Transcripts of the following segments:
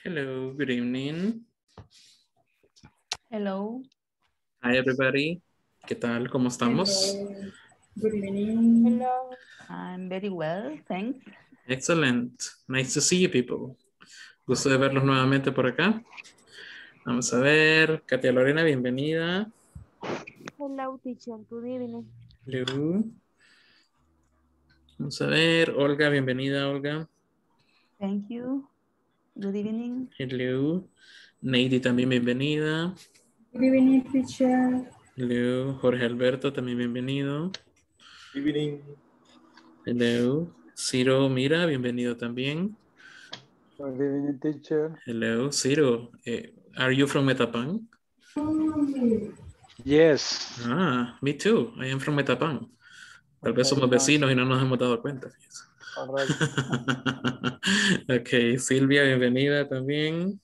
Hello, good evening. Hello. Hi, everybody. ¿Qué tal? ¿Cómo estamos? Hello. Good evening. Hello. I'm very well, thanks. Excellent. Nice to see you people. Gusto de verlos nuevamente por acá. Vamos a ver. Katia Lorena, bienvenida. Hello, teacher. Good evening. Hello. Vamos a ver. Olga, bienvenida, Olga. Thank you. Good evening. Hello. Neidi también bienvenida. Good evening, teacher. Hello. Jorge Alberto también bienvenido. Good evening. Hello. Ciro Mira, bienvenido también. Good evening, teacher. Hello, Ciro. Are you from Metapán? Yes. Ah, me too. I am from Metapán. Tal vez Okay, somos nice. vecinos y no nos hemos dado cuenta. Fíjense. All right. Ok, Silvia, bienvenida también.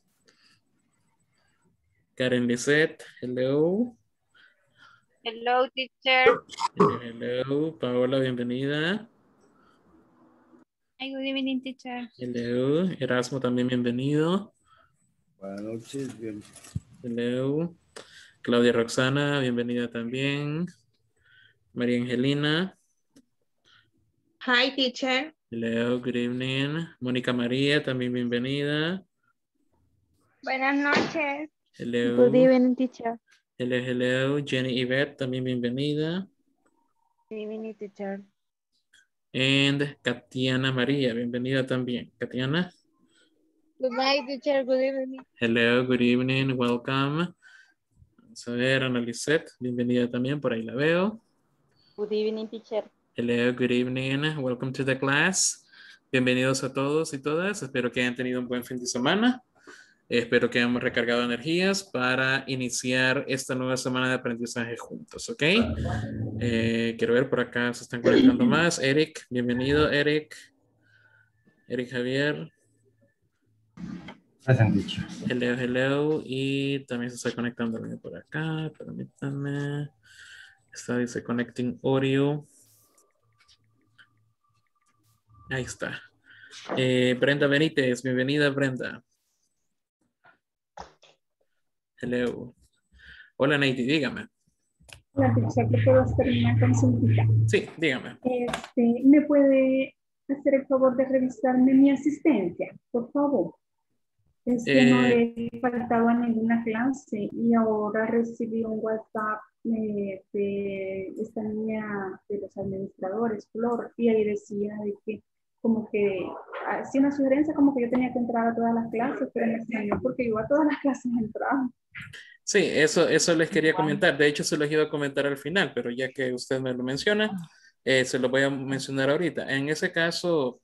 Karen Lisette, hello. Hello, teacher. Hello. Paola, bienvenida. Hi, good evening, teacher. Hello. Erasmo también bienvenido. Buenas noches, bien. Hello. Claudia Roxana, bienvenida también. María Angelina. Hi, teacher. Hello, good evening. Mónica María, también bienvenida. Buenas noches. Hello. Good evening, teacher. Hello. Jenny Yvette, también bienvenida. Good evening, teacher. And Katiana María, bienvenida también. Katiana. Good night, teacher. Good evening. Hello, good evening, welcome. Vamos a ver, Ana Lisette, bienvenida también, por ahí la veo. Good evening, teacher. Hello, good evening, welcome to the class. Bienvenidos a todos y todas, espero que hayan tenido un buen fin de semana. Espero que hayamos recargado energías para iniciar esta nueva semana de aprendizaje juntos, ¿ok? Quiero ver por acá, se están conectando más. Eric, bienvenido, Eric. Eric Javier. Present, teacher. Hello. Y también se está conectando alguien por acá. Permítanme. Dice connecting audio. Ahí está. Brenda Benítez, bienvenida, Brenda. Hello. Hola, Neidi, dígame. Hola, teacher, ¿te puedo hacer una consultita? Sí, dígame. ¿Me puede hacer el favor de revisarme mi asistencia, por favor? Es que no he faltado a ninguna clase y ahora recibí un WhatsApp de esta niña de los administradores, Flor, y ahí decía de que como que hacía una sugerencia como que yo tenía que entrar a todas las clases, pero me extrañó porque yo a todas las clases entraba. Sí, eso les quería comentar. De hecho, se los iba a comentar al final, pero ya que usted me lo menciona, se lo voy a mencionar ahorita. En ese caso,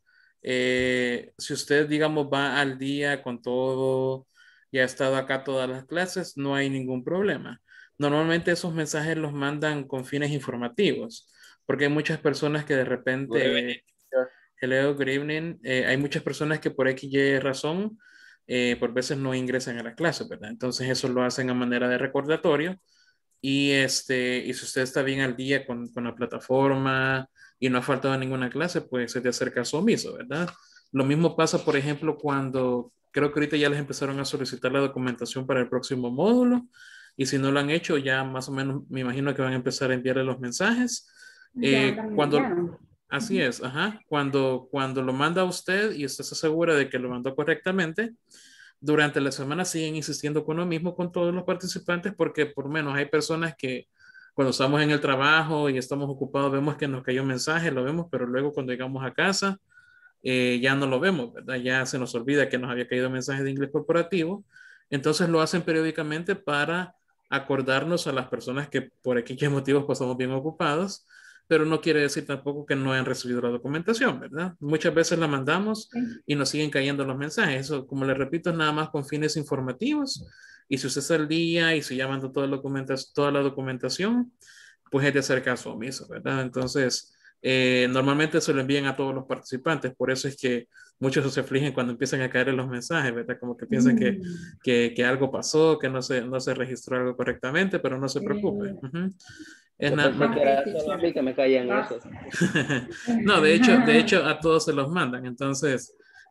si usted, digamos, va al día con todo y ha estado acá todas las clases, no hay ningún problema. Normalmente esos mensajes los mandan con fines informativos, porque hay muchas personas que de repente... Hello, good evening. Hay muchas personas que por X y razón por veces no ingresan a las clases, ¿verdad? Entonces eso lo hacen a manera de recordatorio y si usted está bien al día con la plataforma y no ha faltado ninguna clase, pues se te acerca caso omiso, ¿verdad? Lo mismo pasa, por ejemplo, cuando creo que ahorita ya les empezaron a solicitar la documentación para el próximo módulo y si no lo han hecho, ya más o menos me imagino que van a empezar a enviarle los mensajes. Cuando, así es, ajá. Cuando lo manda a usted y usted se asegura de que lo mandó correctamente, durante la semana siguen insistiendo con lo mismo con todos los participantes porque por lo menos hay personas que cuando estamos en el trabajo y estamos ocupados vemos que nos cayó un mensaje, lo vemos, pero luego cuando llegamos a casa ya no lo vemos, ¿verdad? Ya se nos olvida que nos había caído un mensaje de inglés corporativo. Entonces lo hacen periódicamente para acordarnos a las personas que por aquí motivos pasamos bien ocupados, pero no quiere decir tampoco que no hayan recibido la documentación, ¿verdad? Muchas veces la mandamos y nos siguen cayendo los mensajes. Eso, como le repito, es nada más con fines informativos. Y si usted está al día y si ya mandó toda la documentación, pues es de hacer caso omiso, ¿verdad? Entonces, normalmente se lo envían a todos los participantes. Por eso es que muchos se afligen cuando empiezan a caer en los mensajes, ¿verdad? Como que piensan que algo pasó, que no se registró algo correctamente, pero no se preocupe. Es Yo pensé que era solo a mí que me caían esos. No, de hecho a todos se los mandan. Entonces,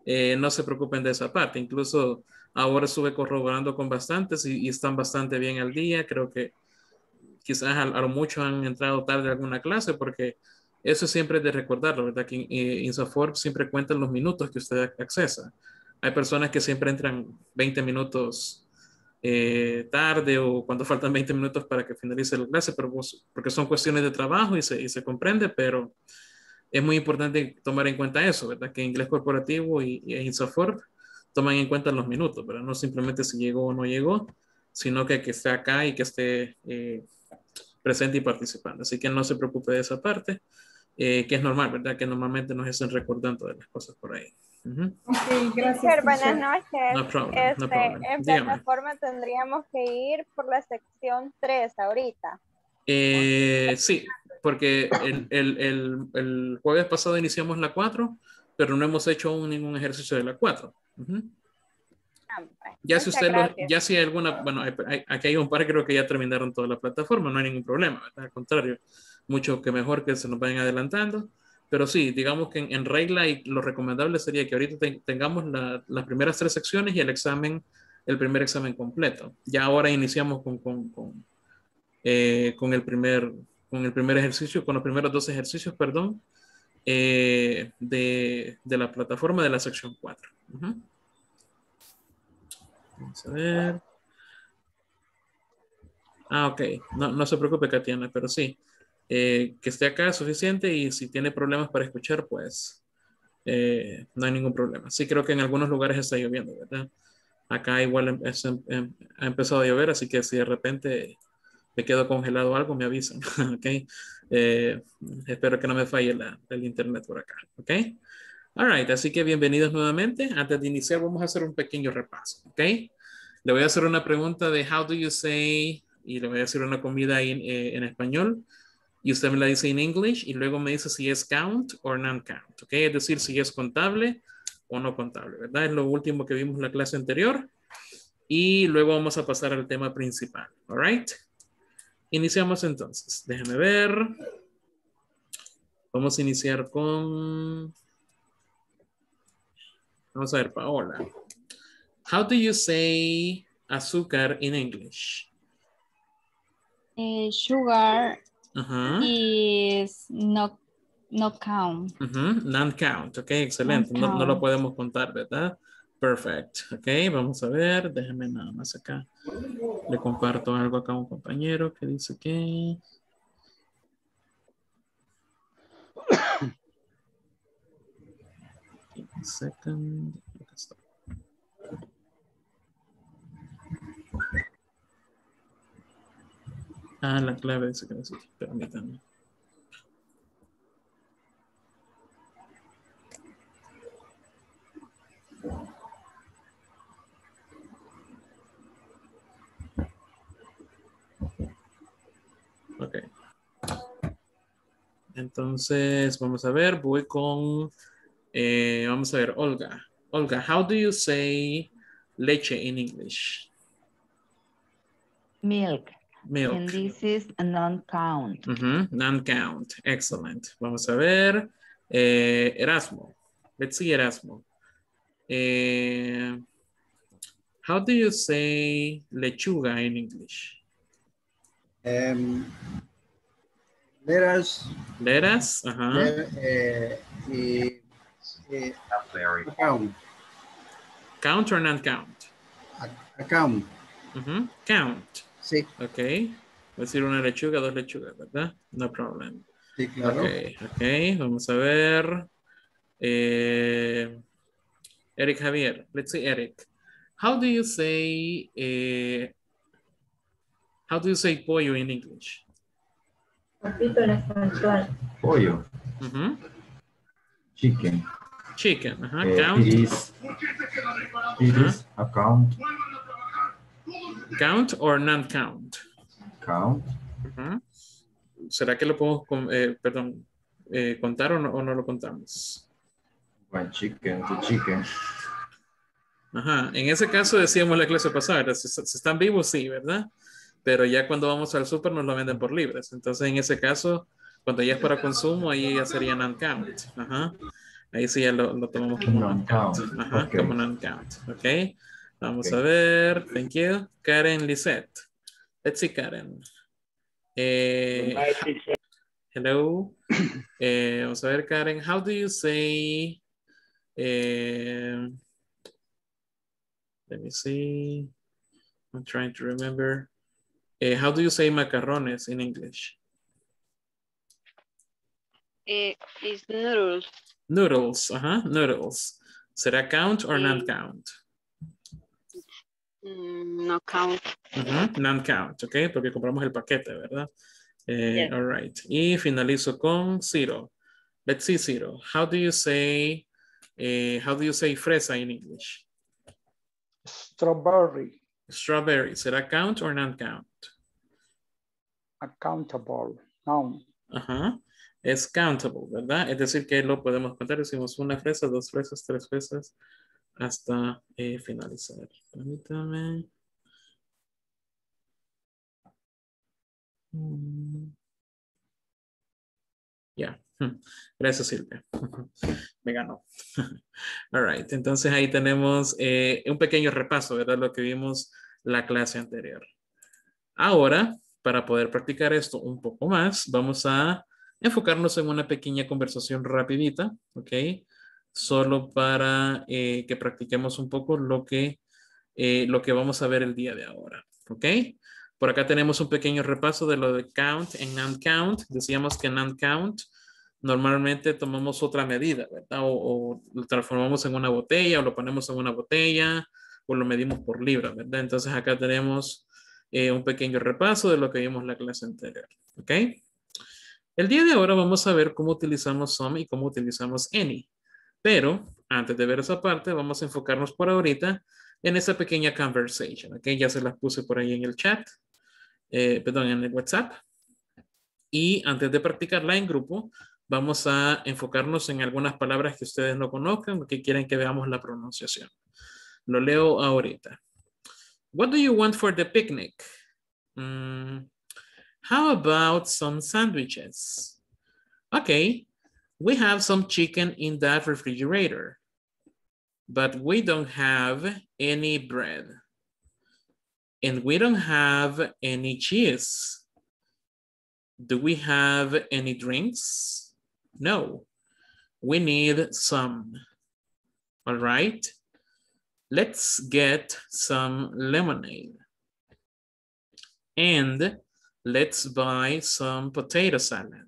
no se preocupen de esa parte. Incluso ahora estuve corroborando con bastantes y están bastante bien al día. Creo que quizás a lo mucho han entrado tarde a alguna clase porque eso siempre es de recordarlo, ¿verdad? Que INSAFORP siempre cuenta los minutos que usted accesa. Hay personas que siempre entran 20 minutos tarde o cuando faltan 20 minutos para que finalice la clase, pero porque son cuestiones de trabajo y se comprende, pero es muy importante tomar en cuenta eso, ¿verdad? Que Inglés Corporativo y INSAFORP toman en cuenta los minutos, ¿verdad? No simplemente si llegó o no llegó, sino que esté acá y que esté presente y participando. Así que no se preocupe de esa parte, que es normal, ¿verdad? Que normalmente nos estén recordando de las cosas por ahí. Ok, gracias. Teacher, buenas teacher. noches. No problem, no problem. En Dígame. plataforma tendríamos que ir por la sección 3 ahorita. Sí, porque el jueves pasado iniciamos la 4, pero no hemos hecho aún ningún ejercicio de la 4. Ya si usted ya si hay alguna, bueno, aquí hay un par, creo que ya terminaron toda la plataforma, no hay ningún problema, ¿verdad? Al contrario, mucho que mejor que se nos vayan adelantando, pero sí, digamos que en regla y lo recomendable sería que ahorita tengamos las primeras 3 secciones y el primer examen completo. Ya ahora iniciamos con el primer ejercicio, con los primeros 2 ejercicios, perdón, de la plataforma de la sección 4. Vamos a ver. Ok. No se preocupe, Katiana, pero sí. Que esté acá es suficiente y si tiene problemas para escuchar, pues no hay ningún problema. Sí, creo que en algunos lugares está lloviendo, ¿verdad? Acá igual ha empezado a llover, así que si de repente me quedo congelado o algo, me avisan. Ok. Espero que no me falle el internet por acá. Ok. All right, así que bienvenidos nuevamente. Antes de iniciar, vamos a hacer un pequeño repaso. Ok. Le voy a hacer una pregunta de how do you say, y le voy a hacer una comida en español, y usted me la dice en English, y luego me dice si es count o non-count, ¿ok? Es decir, si es contable o no contable, ¿verdad? Es lo último que vimos en la clase anterior, y luego vamos a pasar al tema principal, all right? Iniciamos entonces. Déjame ver. Vamos a iniciar con... Vamos a ver, Paola. How do you say azúcar in English? Sugar Uh-huh. is no count. Non-count, ok, excelente. No lo podemos contar, ¿verdad? Perfect, ok, vamos a ver, déjeme nada más acá. Le comparto algo acá a un compañero que dice que... Second. Acá está. La clave dice que necesito, permítanme. Ok. Entonces, vamos a ver, voy con, vamos a ver, Olga. Olga, how do you say leche in English? Milk. Milk. And this is a non-count. Non-count. Excellent. Vamos a ver. Erasmo. Let's see Erasmo. How do you say lechuga in English? Lettuce. Lettuce. Count. Count or non-count? Count. Count. Sí. Ok. Voy a decir una lechuga, 2 lechugas, ¿verdad? No problem. Sí, claro. Ok. Vamos a ver. Eric Javier. Let's see, Eric. How do you say pollo in English? Pollo. Chicken. Chicken. Count. It is a count. Count or non-count? Count. ¿Será que lo podemos, contar o no lo contamos? One chicken, two chicken. En ese caso decíamos la clase pasada, si están vivos, sí, ¿verdad? Pero ya cuando vamos al súper nos lo venden por libres. Entonces, en ese caso, cuando ya es para consumo, ahí ya sería non-count. Ahí sí ya lo tomamos como non-count. Non-count. Ajá, Ok. como non-count. Ok. Vamos Ok. a ver. Thank you. Karen Lisette. Let's see, Karen. Hello. Vamos a ver, Karen. How do you say... let me see. I'm trying to remember. How do you say macarrones in English? It's noodles. Noodles. Ajá, noodles. ¿Será count or non-count? No count. Non-count, ok, porque compramos el paquete, ¿verdad? Yes. All right. Y finalizo con Ciro. Let's see, Ciro. How do you say fresa in English? Strawberry. Strawberry. ¿Será count or non-count? Accountable. Noun. Ajá. Es countable, ¿verdad? Es decir, que lo podemos contar. Decimos una fresa, dos fresas, tres fresas, hasta finalizar. Permítame. Ya. Gracias, Silvia. Me ganó. All right. Entonces ahí tenemos un pequeño repaso, ¿verdad? Lo que vimos la clase anterior. Ahora, para poder practicar esto un poco más, vamos a enfocarnos en una pequeña conversación rapidita, ¿ok? Solo para que practiquemos un poco lo que vamos a ver el día de ahora, ¿ok? Por acá tenemos un pequeño repaso de lo de count en non-count. Decíamos que non-count normalmente tomamos otra medida, ¿verdad? O lo transformamos en una botella, o lo ponemos en una botella, o lo medimos por libra, ¿verdad? Entonces acá tenemos un pequeño repaso de lo que vimos en la clase anterior, ¿ok? El día de ahora vamos a ver cómo utilizamos some y cómo utilizamos any. Pero antes de ver esa parte, vamos a enfocarnos por ahorita en esa pequeña conversation, ¿ok? Ya se las puse por ahí en el chat, perdón, en el WhatsApp. Y antes de practicarla en grupo, vamos a enfocarnos en algunas palabras que ustedes no conozcan o que quieren que veamos la pronunciación. Lo leo ahorita. What do you want for the picnic? How about some sandwiches? Okay, we have some chicken in that refrigerator, but we don't have any bread. And we don't have any cheese. Do we have any drinks? No, we need some. All right, let's get some lemonade. And let's buy some potato salad.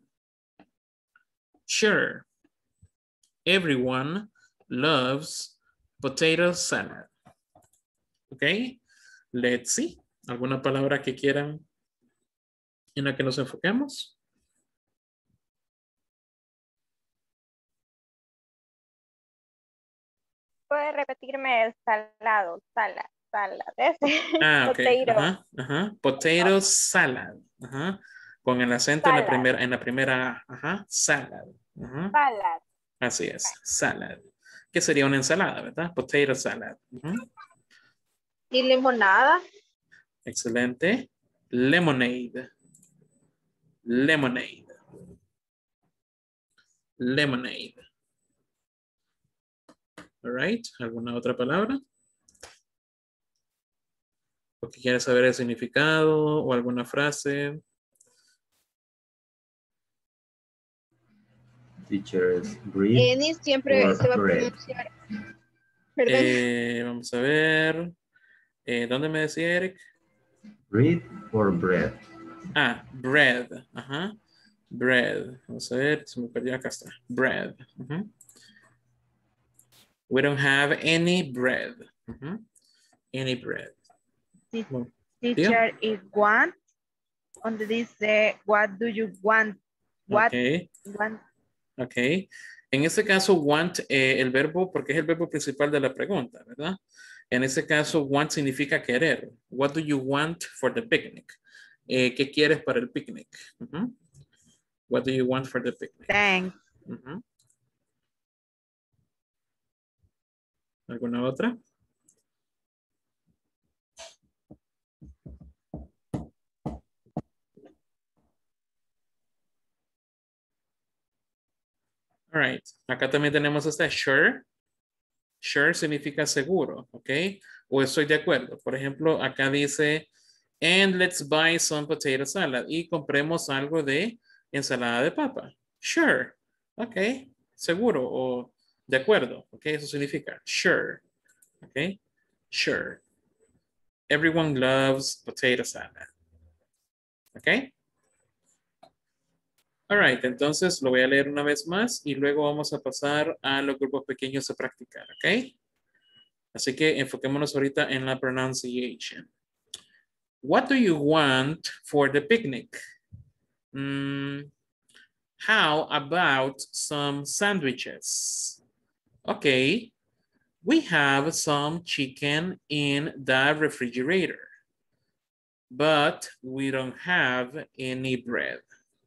Sure, everyone loves potato salad. Okay, let's see. ¿Alguna palabra que quieran en la que nos enfoquemos? ¿Puede repetirme el salado? Salad. Ese. Ah, ok. Potato. Ajá. Potato salad. Ajá. Con el acento Salad. en la primera A. Ajá. Salad. Ajá. Salad. Así es. Salad. ¿Qué sería una ensalada, verdad? Potato salad. Ajá. ¿Y limonada? Excelente. Lemonade. Lemonade. Lemonade. All right. ¿Alguna otra palabra? ¿O que quieres saber el significado o alguna frase? Teachers, breathe. Any siempre or se va a bread. pronunciar. Perdón. Vamos a ver. ¿Dónde me decía Eric? Bread or bread. Ah, bread. Ajá. Bread. Vamos a ver, se me perdió, acá está. Bread. Ujú. We don't have any bread. Ujú. Any bread. Bueno, Teacher is want. Donde dice, what do you want? What okay. want? Ok. En este caso, want, el verbo, porque es el verbo principal de la pregunta, ¿verdad? En este caso, want significa querer. What do you want for the picnic? ¿Qué quieres para el picnic? Ujú. What do you want for the picnic? Thanks. Ujú. ¿Alguna otra? All right. Acá también tenemos esta sure. Sure significa seguro, ¿ok? O estoy de acuerdo. Por ejemplo, acá dice, and let's buy some potato salad. Y compremos algo de ensalada de papa. Sure. Ok. Seguro o de acuerdo. Ok. Eso significa sure. Ok. Sure. Everyone loves potato salad. Ok. All right. Entonces lo voy a leer una vez más y luego vamos a pasar a los grupos pequeños a practicar. Ok. Así que enfoquémonos ahorita en la pronunciation. What do you want for the picnic? How about some sandwiches? Okay, we have some chicken in the refrigerator, but we don't have any bread.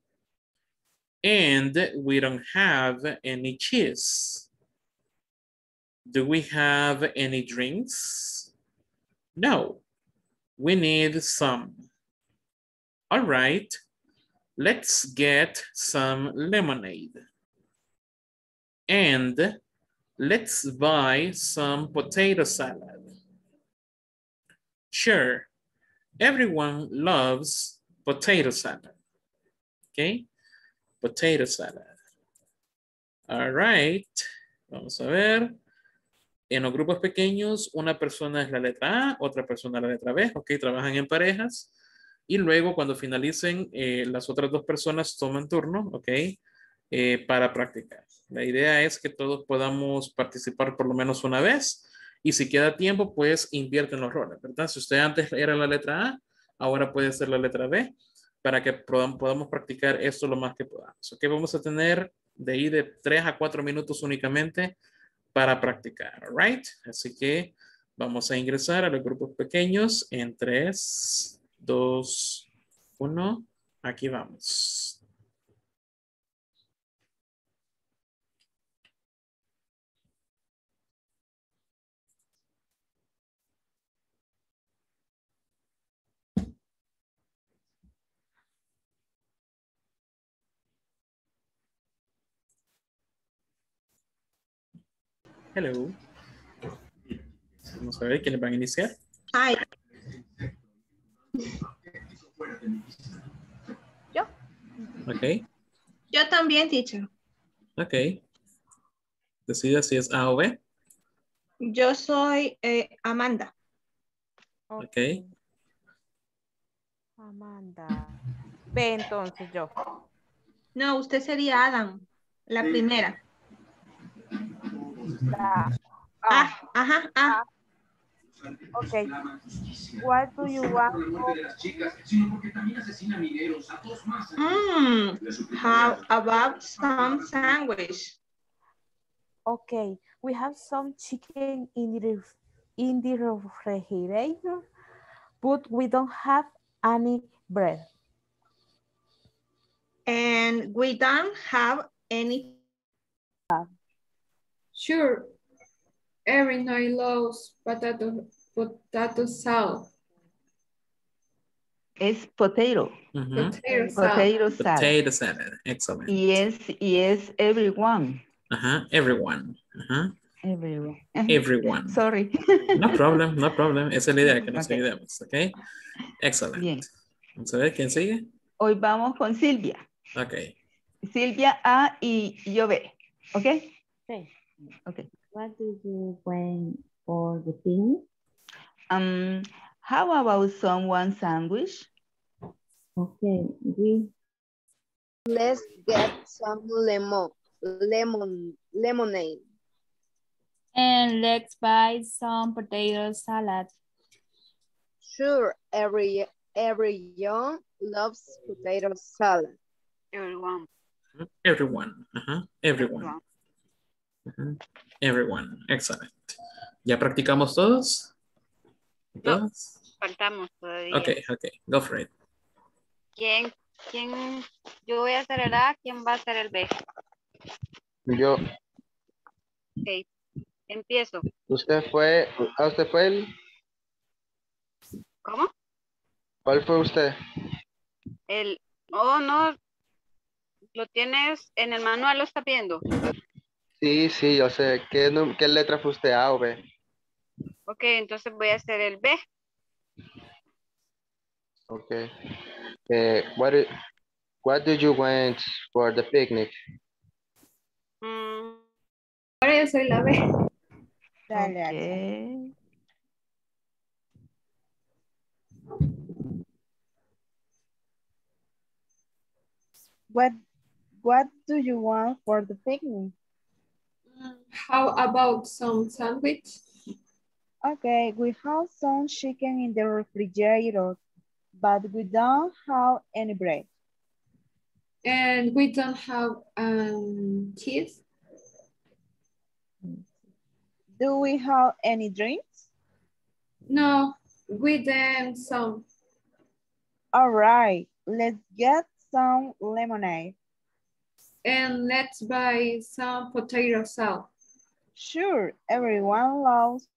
And we don't have any cheese. Do we have any drinks? No, we need some. All right, let's get some lemonade. And let's buy some potato salad. Sure, everyone loves potato salad. Okay, potato salad. All right, vamos a ver. En los grupos pequeños, una persona es la letra A, otra persona la letra B. Ok, trabajan en parejas. Y luego cuando finalicen, las otras dos personas toman turno, ok, para practicar. La idea es que todos podamos participar por lo menos una vez. Y si queda tiempo, pues invierten los roles, ¿verdad? Si usted antes era la letra A, ahora puede ser la letra B, para que podamos practicar esto lo más que podamos. Ok, vamos a tener de ahí de 3 a 4 minutos únicamente para practicar, all right? Así que vamos a ingresar a los grupos pequeños en 3, 2, 1. Aquí vamos. Hello. Vamos a ver quiénes van a iniciar. Hi. Yo. Ok. Yo también, teacher. Ok. Decida si es A o B. Yo soy Amanda. Ok. Amanda. B entonces yo. No, usted sería Adam, la primera. Ajá. Ok. What do you want? How about some sandwich? Okay. We have some chicken in the refrigerator, but we don't have any bread. And we don't have any. Sure. Everyone loves potato salad. Es potato. Potato salad. Potato salad. Potato salad. Excellent. Yes, everyone. Everyone. Everyone. Everyone. Sorry. No problem, no problem. Esa es la idea, que nos ayudemos, ¿ok? Excellent. Bien. Vamos a ver, ¿quién sigue? Hoy vamos con Silvia. Ok. Silvia A y yo B. ¿Ok? Okay. Ok. What do you want for the picnic? How about someone sandwich? Okay, Let's get some lemonade. and let's buy some potato salad. Sure, every young loves potato salad. Everyone. Everyone. Excellent. ¿Ya practicamos todos? ¿Todos? Faltamos todavía. Ok. Go for it. ¿Quién? Yo voy a hacer el A, ¿quién va a hacer el B? Yo. Ok, empiezo. Usted fue el. ¿Cómo? ¿Cuál fue usted? No, Lo tienes en el manual, lo está viendo. Sí, sí, yo sé. ¿Qué letra fue usted? A o B. Ok, entonces voy a hacer el B. Okay. What do you want for the picnic? Mm, Ahora yo soy la B. Dale, Axa. Ok. What do you want for the picnic? How about some sandwich? Okay, we have some chicken in the refrigerator, but we don't have any bread. And we don't have cheese. Do we have any drinks? No, we then some. All right, let's get some lemonade. And let's buy some potato salad. Sure, everyone loves.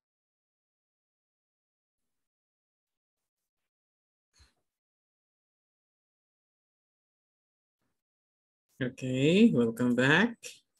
Okay, welcome back.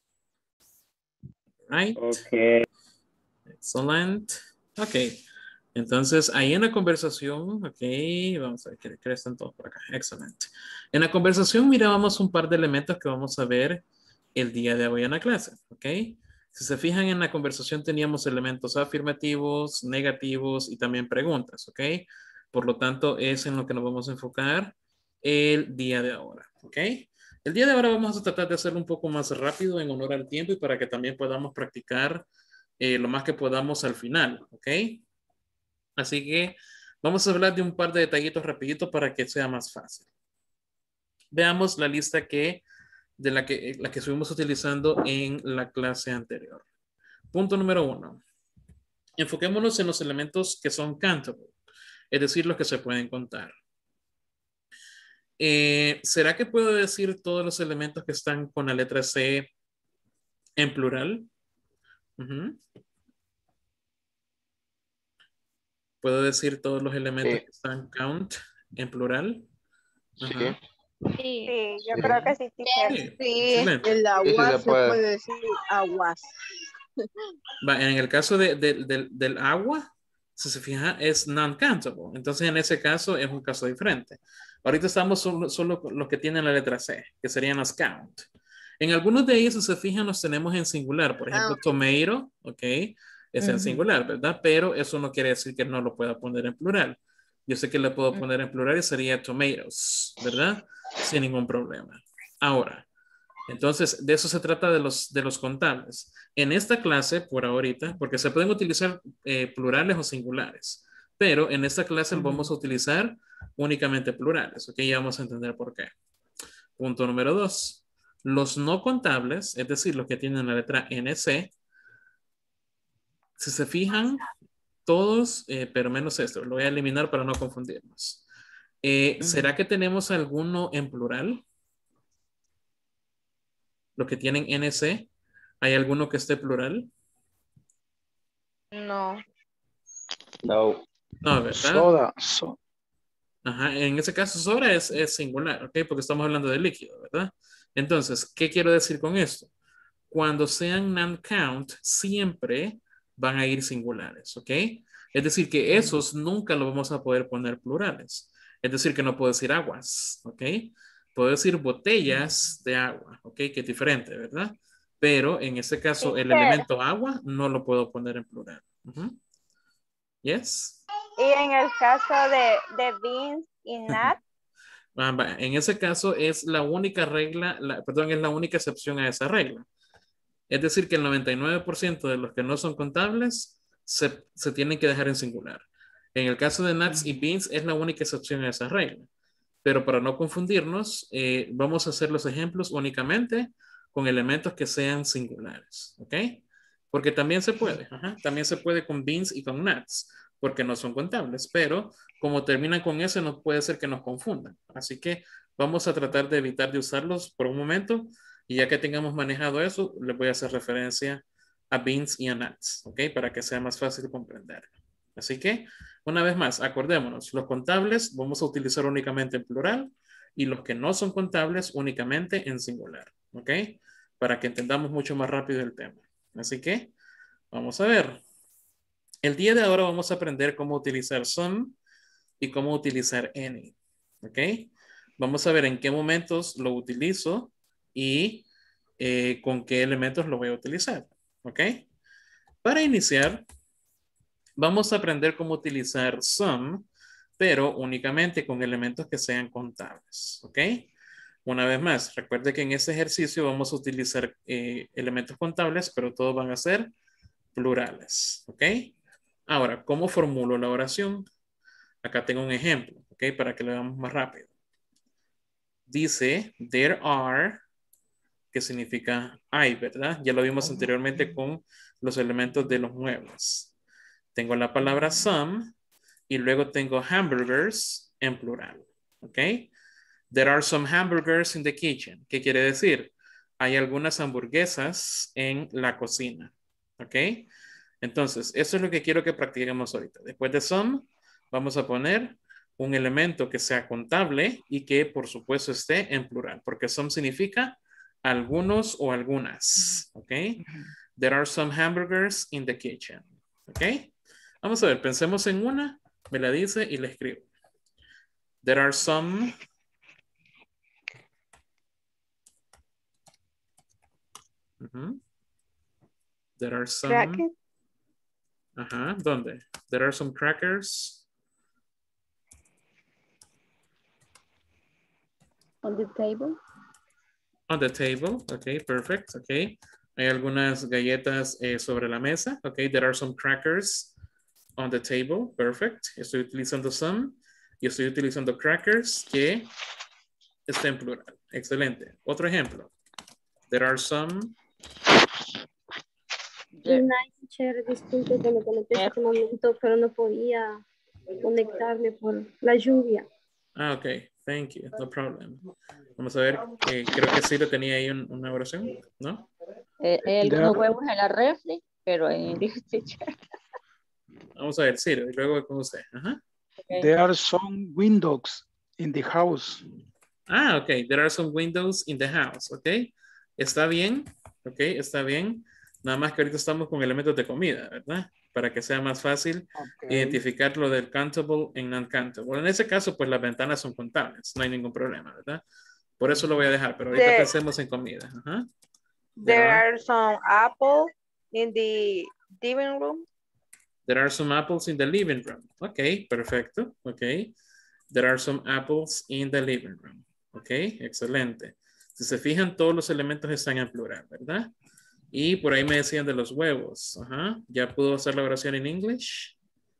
Right. Okay. Excellent. Ok. Entonces, ahí en la conversación, ok, vamos a ver que están todos por acá. Excelente. En la conversación mirábamos un par de elementos que vamos a ver el día de hoy en la clase, ok. Si se fijan en la conversación teníamos elementos afirmativos, negativos y también preguntas, ok. Por lo tanto, es en lo que nos vamos a enfocar el día de ahora, ok. El día de ahora vamos a tratar de hacerlo un poco más rápido en honor al tiempo y para que también podamos practicar lo más que podamos al final, ¿ok? Así que vamos a hablar de un par de detallitos rapiditos para que sea más fácil. Veamos la lista de la que estuvimos utilizando en la clase anterior. Punto número 1. Enfoquémonos en los elementos que son countable, es decir, los que se pueden contar. ¿Será que puedo decir todos los elementos que están con la letra C en plural? ¿Puedo decir todos los elementos que están count en plural? Sí. Sí, yo creo que sí, teacher. Sí, Excelente. el agua Sí, se se puede. puede decir aguas. En el caso del agua, si se fija, es non-countable. Entonces, en ese caso, es un caso diferente. Ahorita estamos solo con los que tienen la letra C, que serían los count. En algunos de ellos, si se fijan, los tenemos en singular. Por ejemplo, tomato, ok, es en singular, ¿verdad? Pero eso no quiere decir que no lo pueda poner en plural. Yo sé que le puedo poner en plural y sería tomatoes, ¿verdad? Sin ningún problema. Ahora, entonces, de eso se trata de los contables. En esta clase, por ahorita, porque se pueden utilizar plurales o singulares, pero en esta clase lo vamos a utilizar únicamente plurales, ¿ok? Ya vamos a entender por qué. Punto número 2. Los no contables, es decir, los que tienen la letra NC, si se fijan, todos, pero menos esto, lo voy a eliminar para no confundirnos. ¿Será que tenemos alguno en plural? Los que tienen NC, ¿hay alguno que esté plural? No. No. No, ¿verdad? Soda. Ajá, en ese caso soda es singular, ¿ok? Porque estamos hablando de líquido, ¿verdad? Entonces, ¿qué quiero decir con esto? Cuando sean non-count, siempre van a ir singulares, ¿ok? Es decir, que esos nunca lo vamos a poder poner plurales. Es decir, que no puedo decir aguas, ¿ok? Puedo decir botellas de agua, ¿ok? Que es diferente, ¿verdad? Pero en este caso, el elemento agua no lo puedo poner en plural. Yes. Y en el caso de beans y nuts, En ese caso es la única regla, es la única excepción a esa regla. Es decir, que el 99% de los que no son contables se tienen que dejar en singular. En el caso de nuts y beans es la única excepción a esa regla. Pero para no confundirnos, vamos a hacer los ejemplos únicamente con elementos que sean singulares. ¿Ok? Porque también se puede. También se puede con beans y con nuts, porque no son contables. Pero como terminan con eso, no puede ser que nos confundan. Así que vamos a tratar de evitar de usarlos por un momento. Y ya que tengamos manejado eso, les voy a hacer referencia a beans y a nuts. ¿Ok? Para que sea más fácil comprender. Así que, una vez más, acordémonos, los contables vamos a utilizar únicamente en plural y los que no son contables únicamente en singular. ¿Ok? Para que entendamos mucho más rápido el tema. Así que vamos a ver. El día de ahora vamos a aprender cómo utilizar some y cómo utilizar any. ¿Ok? Vamos a ver en qué momentos lo utilizo y con qué elementos lo voy a utilizar. ¿Ok? Para iniciar, vamos a aprender cómo utilizar some, pero únicamente con elementos que sean contables. ¿Ok? Una vez más, recuerde que en este ejercicio vamos a utilizar elementos contables, pero todos van a ser plurales. ¿Ok? Ahora, ¿cómo formulo la oración? Acá tengo un ejemplo, ¿ok? Para que lo veamos más rápido. Dice, there are, que significa hay, ¿verdad? Ya lo vimos anteriormente con los elementos de los muebles. Tengo la palabra some y luego tengo hamburgers en plural, ¿ok? There are some hamburgers in the kitchen. ¿Qué quiere decir? Hay algunas hamburguesas en la cocina, ¿ok? Entonces, eso es lo que quiero que practiquemos ahorita. Después de some, vamos a poner un elemento que sea contable y que, por supuesto, esté en plural, porque some significa algunos o algunas, ¿ok? There are some hamburgers in the kitchen, ¿ok? Vamos a ver, pensemos en una, me la dice y la escribo. There are some There are some... Crackers. Ajá, ¿dónde? There are some crackers. On the table. On the table, okay, perfect, okay. Hay algunas galletas sobre la mesa, okay. There are some crackers on the table, perfect. Estoy utilizando some y estoy utilizando crackers que está en plural. Excelente. Otro ejemplo. There are some... Disculpe que me conecté en este momento, pero no podía conectarme por la lluvia. Ah, ok. Thank you. No problem. Vamos a ver. Creo que sí lo tenía ahí una oración, ¿no? Hay algunos huevos en la refri, pero en teacher. Vamos a ver, Ciro, y luego con usted. Ajá. Okay. There are some windows in the house. Ah, ok. There are some windows in the house. Ok. Está bien. Ok, está bien. Nada más que ahorita estamos con elementos de comida, ¿verdad? Para que sea más fácil identificar lo del countable y non-countable. En ese caso, pues las ventanas son contables. No hay ningún problema, ¿verdad? Por eso lo voy a dejar, pero ahorita pensemos en comida. Ajá. There are some apples in the living room. There are some apples in the living room. Ok, perfecto. Ok. There are some apples in the living room. Ok, excelente. Si se fijan, todos los elementos están en plural, ¿verdad? Y por ahí me decían de los huevos. Ajá. ¿Ya pudo hacer la oración en English?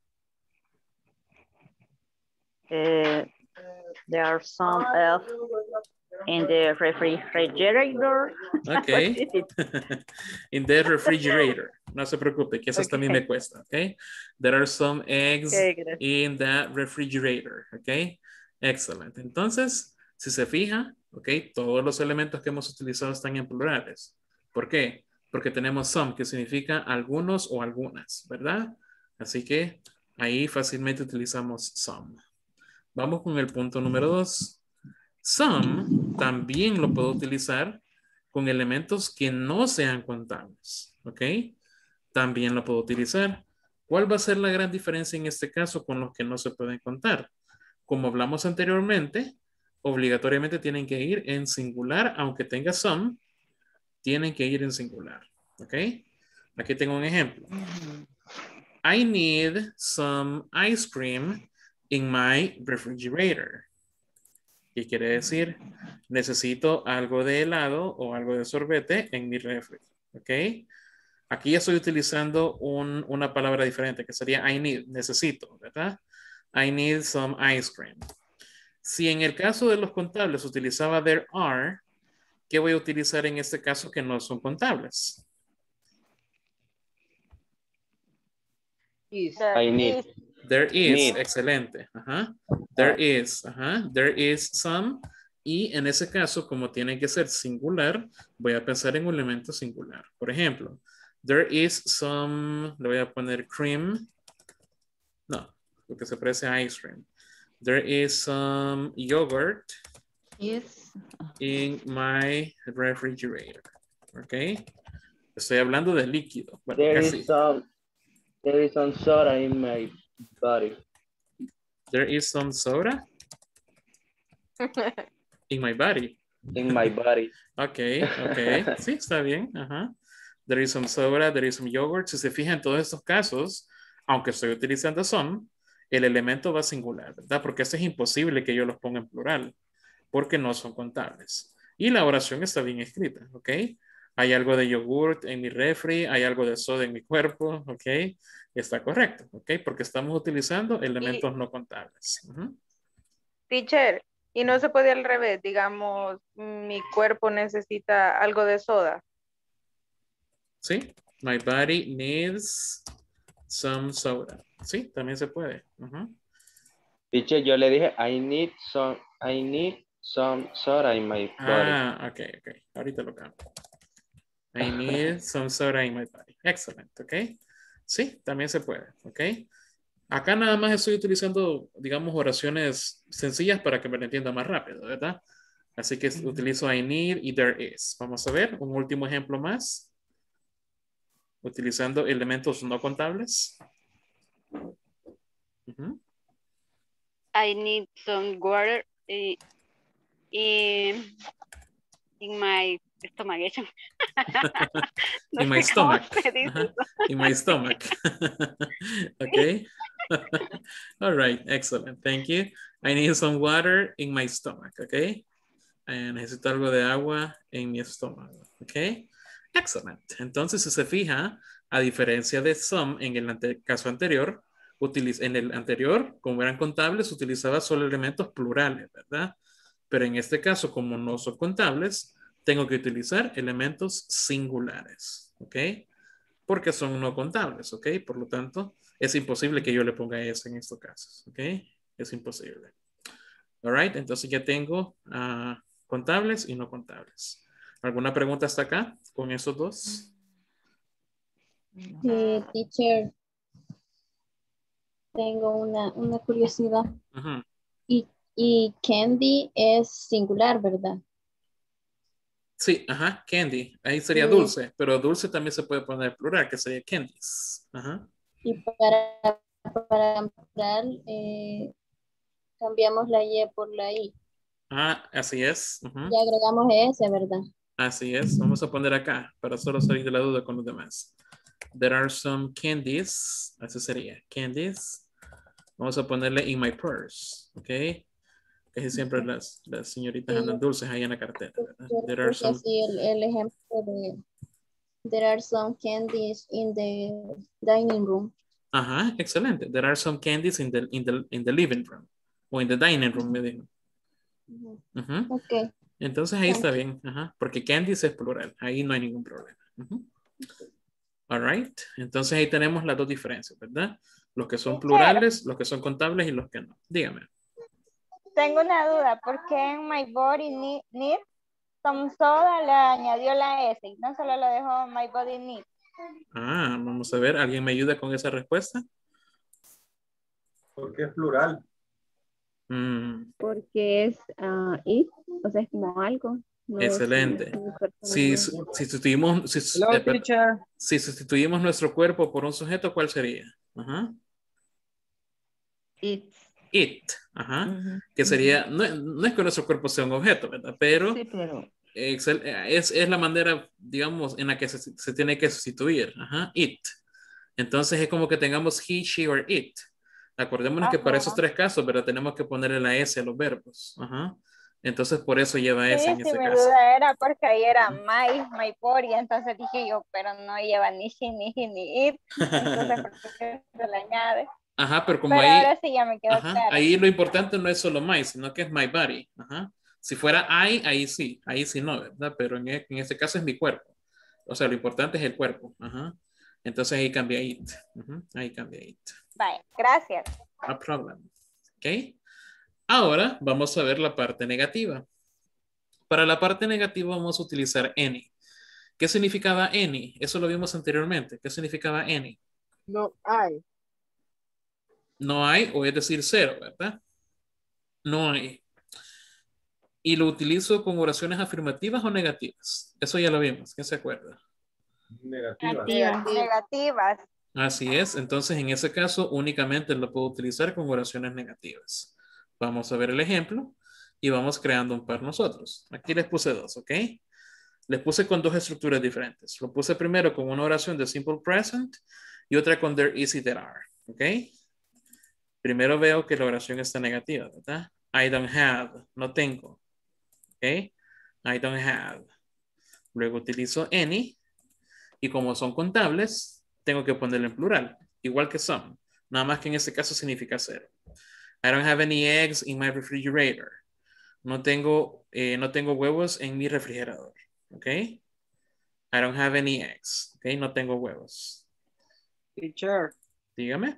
There are some eggs in the refrigerator. Okay. In the refrigerator. No se preocupe, que eso también me cuesta. Okay. There are some eggs in the refrigerator. Okay. Excellent. Entonces, si se fija, okay, todos los elementos que hemos utilizado están en plurales. ¿Por qué? Porque tenemos some, que significa algunos o algunas, ¿verdad? Así que ahí fácilmente utilizamos some. Vamos con el punto número 2. Some también lo puedo utilizar con elementos que no sean contables, ¿ok? También lo puedo utilizar. ¿Cuál va a ser la gran diferencia en este caso con los que no se pueden contar? Como hablamos anteriormente, obligatoriamente tienen que ir en singular, aunque tenga some, tienen que ir en singular, ¿ok? Aquí tengo un ejemplo. I need some ice cream in my refrigerator. ¿Qué quiere decir? Necesito algo de helado o algo de sorbete en mi refri, ¿ok? Aquí estoy utilizando una palabra diferente que sería I need, necesito, ¿verdad? I need some ice cream. Si en el caso de los contables utilizaba there are, ¿qué voy a utilizar en este caso que no son contables? I need. There is, Need. excelente. Ajá. There is, ajá. There is some. Y en ese caso, como tiene que ser singular, voy a pensar en un elemento singular. Por ejemplo, there is some, le voy a poner cream. No, lo que se parece a ice cream. There is some yogurt Is. in my refrigerator. ¿Ok? Estoy hablando de líquido. Bueno, There casi. is some soda in my body. There is some soda in my body. In my body. Ok. Sí, está bien. Ajá. There is some soda, there is some yogurt. Si se fijan en todos estos casos, aunque estoy utilizando some, el elemento va singular, ¿verdad? Porque esto es imposible que yo los ponga en plural, porque no son contables. Y la oración está bien escrita, ¿ok? Hay algo de yogurt en mi refri, hay algo de soda en mi cuerpo, ¿ok? Está correcto, ¿ok? Porque estamos utilizando elementos no contables. Teacher, y no se puede al revés, digamos, mi cuerpo necesita algo de soda. Sí, my body needs some soda. Sí, también se puede. Teacher, yo le dije, I need some soda in my body. Ok. Ahorita lo cambio. I need some soda in my body. Excellent, ok. Sí, también se puede, ok. Acá nada más estoy utilizando, digamos, oraciones sencillas para que me lo entienda más rápido, ¿verdad? Así que utilizo I need y there is. Vamos a ver un último ejemplo más. Utilizando elementos no contables. I need some water in my stomach. In my stomach. In my stomach. Okay. All right. Excellent. Thank you. I need some water in my stomach. Okay. Necesito algo de agua en mi estómago. Okay. Excellent. Entonces, si se fija, a diferencia de some en el caso anterior, en el anterior, como eran contables, utilizaba solo elementos plurales, ¿verdad? Pero en este caso, como no son contables, tengo que utilizar elementos singulares, ¿ok? Porque son no contables, ¿ok? Por lo tanto, es imposible que yo le ponga eso en estos casos, ¿ok? Es imposible. All right, entonces ya tengo contables y no contables. ¿Alguna pregunta hasta acá con esos dos? Teacher, tengo una curiosidad. Y candy es singular, ¿verdad? Sí, candy. Ahí sería dulce, pero dulce también se puede poner plural, que sería candies. Y para plural, cambiamos la Y por la I. Así es. Y agregamos S, ¿verdad? Así es. Vamos a poner acá para solo salir de la duda con los demás. There are some candies. Así sería. Candies. Vamos a ponerle in my purse. ¿Ok? Casi siempre las señoritas andan dulces ahí en la cartera. There are some... Así el ejemplo de there are some candies in the dining room. Excelente. There are some candies in the living room. O in the dining room, me dijo. Ok. Entonces ahí está bien. Porque candies es plural. Ahí no hay ningún problema. All right. Entonces ahí tenemos las dos diferencias, ¿verdad? Los que son plurales, los que son contables y los que no. Dígame. Tengo una duda. ¿Por qué en my body need some soda le añadió la S y no solo lo dejó my body need? Vamos a ver. ¿Alguien me ayuda con esa respuesta? ¿Por qué es plural? Porque es it, o sea, es como algo. No. Excelente. Si sustituimos nuestro cuerpo por un sujeto, ¿cuál sería? It. Que sería, no es que nuestro cuerpo sea un objeto, ¿verdad? Pero, sí, pero... es la manera, digamos, en la que se tiene que sustituir. It. Entonces es como que tengamos he, she or it. Acordémonos que para esos tres casos, ¿verdad? Tenemos que ponerle la S a los verbos. Entonces por eso lleva S en ese mi caso. duda era porque ahí era my body, entonces dije yo, pero no lleva ni she, ni he, ni it. Entonces ¿por qué se le añade? Pero como ahí, ahora sí ya me quedó claro. Ahí lo importante no es solo my, sino que es my body. Si fuera I, ahí sí no, ¿verdad? Pero en este caso es mi cuerpo. O sea, lo importante es el cuerpo. Entonces ahí cambia it. Ahí cambia it. Bye, gracias. No problem. Ok. Ahora vamos a ver la parte negativa. Para la parte negativa vamos a utilizar any. ¿Qué significaba any? Eso lo vimos anteriormente. ¿Qué significaba any? No hay. No hay, o es decir, cero, ¿verdad? No hay. Y lo utilizo con oraciones afirmativas o negativas. Eso ya lo vimos. ¿Quién se acuerda? Negativas. Así es. Entonces, en ese caso, únicamente lo puedo utilizar con oraciones negativas. Vamos a ver el ejemplo y vamos creando un par nosotros. Aquí les puse dos, ¿ok? Les puse con dos estructuras diferentes. Lo puse primero con una oración de simple present y otra con there, is y there are, ¿ok? Primero veo que la oración está negativa, ¿verdad? I don't have, no tengo, ¿ok? I don't have. Luego utilizo any y como son contables, tengo que ponerlo en plural, igual que some, nada más que en este caso significa cero. I don't have any eggs in my refrigerator. No tengo huevos en mi refrigerador, ¿ok? I don't have any eggs, ¿ok? No tengo huevos. Teacher. Dígame.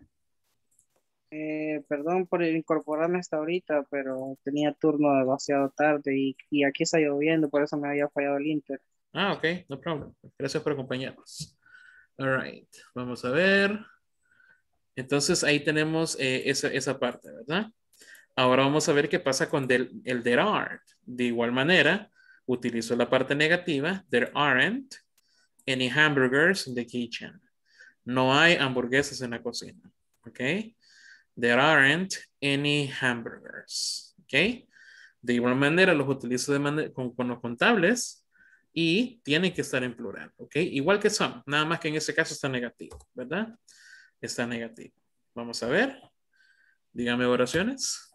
Perdón por incorporarme hasta ahorita, pero tenía turno demasiado tarde y aquí está lloviendo, por eso me había fallado el Inter. Ah, ok, no problem. Gracias por acompañarnos. All right, vamos a ver. Entonces ahí tenemos esa parte, ¿verdad? Ahora vamos a ver qué pasa con el there are. De igual manera, utilizo la parte negativa. There aren't any hamburgers in the kitchen. No hay hamburguesas en la cocina. ¿Ok? There aren't any hamburgers. ¿Ok? De igual manera los utilizo con los contables y tienen que estar en plural. ¿Ok? Igual que some. Nada más que en ese caso está negativo. ¿Verdad? Está negativo. Vamos a ver. Dígame oraciones.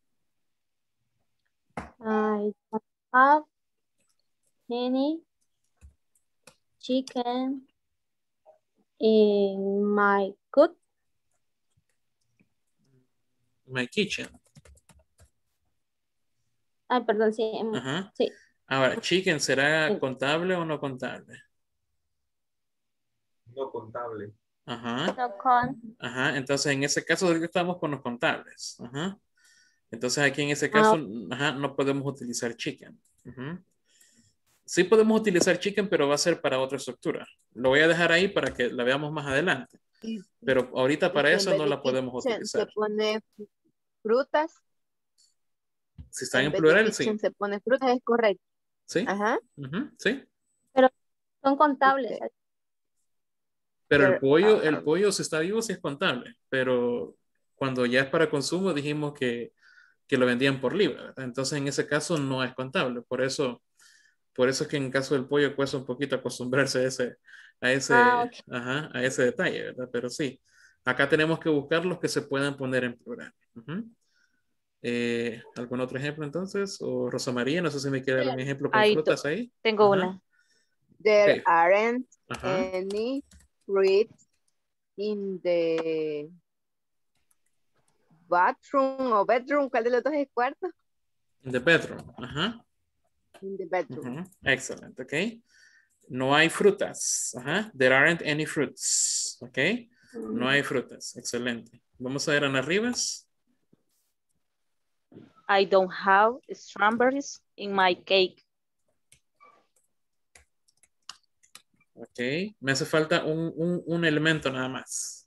I don't have any chicken in my cook. My kitchen. Ay, perdón, sí. Ajá. Sí. Ahora, chicken, ¿será contable o no contable? No contable. Ajá. No con. Ajá. Entonces, en ese caso, ahorita estamos con los contables. Ajá. Entonces, aquí en ese caso, ajá, no podemos utilizar chicken. Ajá. Sí podemos utilizar chicken, pero va a ser para otra estructura. Lo voy a dejar ahí para que la veamos más adelante. Pero ahorita para eso no la podemos utilizar. Se pone frutas. Si están en plural, sí. Se pone frutas, es correcto. Sí. Ajá. Sí. Pero son contables. Okay. Pero el pollo si está vivo sí es contable. Pero cuando ya es para consumo dijimos que lo vendían por libra, ¿verdad? Entonces en ese caso no es contable. Por eso es que en caso del pollo cuesta un poquito acostumbrarse a ese detalle, ¿verdad? Pero sí, acá tenemos que buscar los que se puedan poner en plural. ¿Algún otro ejemplo entonces? O Rosa María, no sé si me quiere dar un ejemplo con frutas ahí. Tengo una. There aren't any fruits in the bathroom o bedroom. ¿Cuál de los dos es cuarto? In the bedroom. Ajá. In the bedroom. Excellent, ok. No hay frutas. Ajá. There aren't any fruits. Ok. No hay frutas. Excelente. Vamos a ver Ana Rivas. I don't have strawberries in my cake. Ok. Me hace falta un elemento nada más.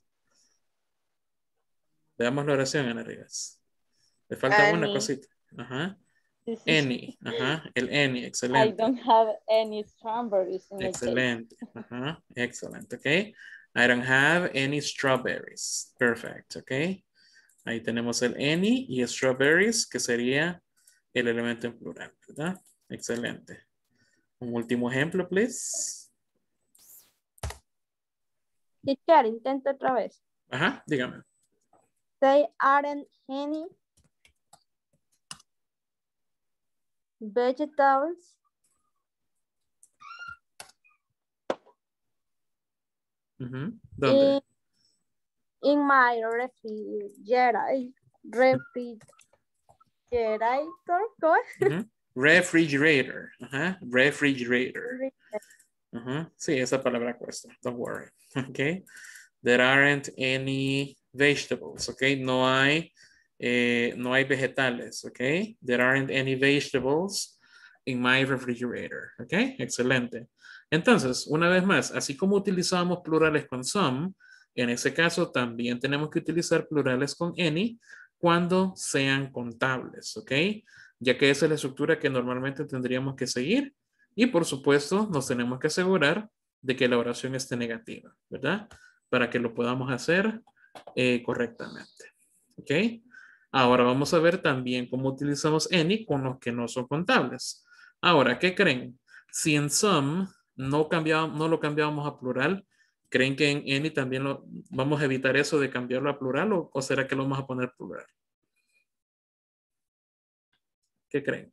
Veamos la oración, Ana Rivas. Le falta una cosita. Ajá. Any, ajá, el any, excelente. I don't have any strawberries in my cake. Excelente, ajá, excelente, ok. I don't have any strawberries. Perfect, ok. Ahí tenemos el any y strawberries, que sería el elemento en plural, ¿verdad? Excelente. Un último ejemplo, please. Teacher, intento otra vez. Ajá, dígame. They aren't any vegetables ¿Dónde? In my refrigerator. ¿Cómo es? Refrigerator. Ajá. Refrigerator. Ajá. Sí, esa palabra cuesta. Don't worry. Okay. There aren't any vegetables. Okay. No hay vegetales. Okay. There aren't any vegetables in my refrigerator. Okay. Excelente. Entonces, una vez más, así como utilizamos plurales con some, en ese caso también tenemos que utilizar plurales con any cuando sean contables, ¿ok? ya que esa es la estructura que normalmente tendríamos que seguir. Y por supuesto, nos tenemos que asegurar de que la oración esté negativa, ¿verdad? Para que lo podamos hacer correctamente. ¿Ok? Ahora vamos a ver también cómo utilizamos any con los que no son contables. Ahora, ¿qué creen? Si en some no lo cambiábamos a plural, ¿creen que en any también vamos a evitar eso de cambiarlo a plural o será que lo vamos a poner plural? ¿Qué creen?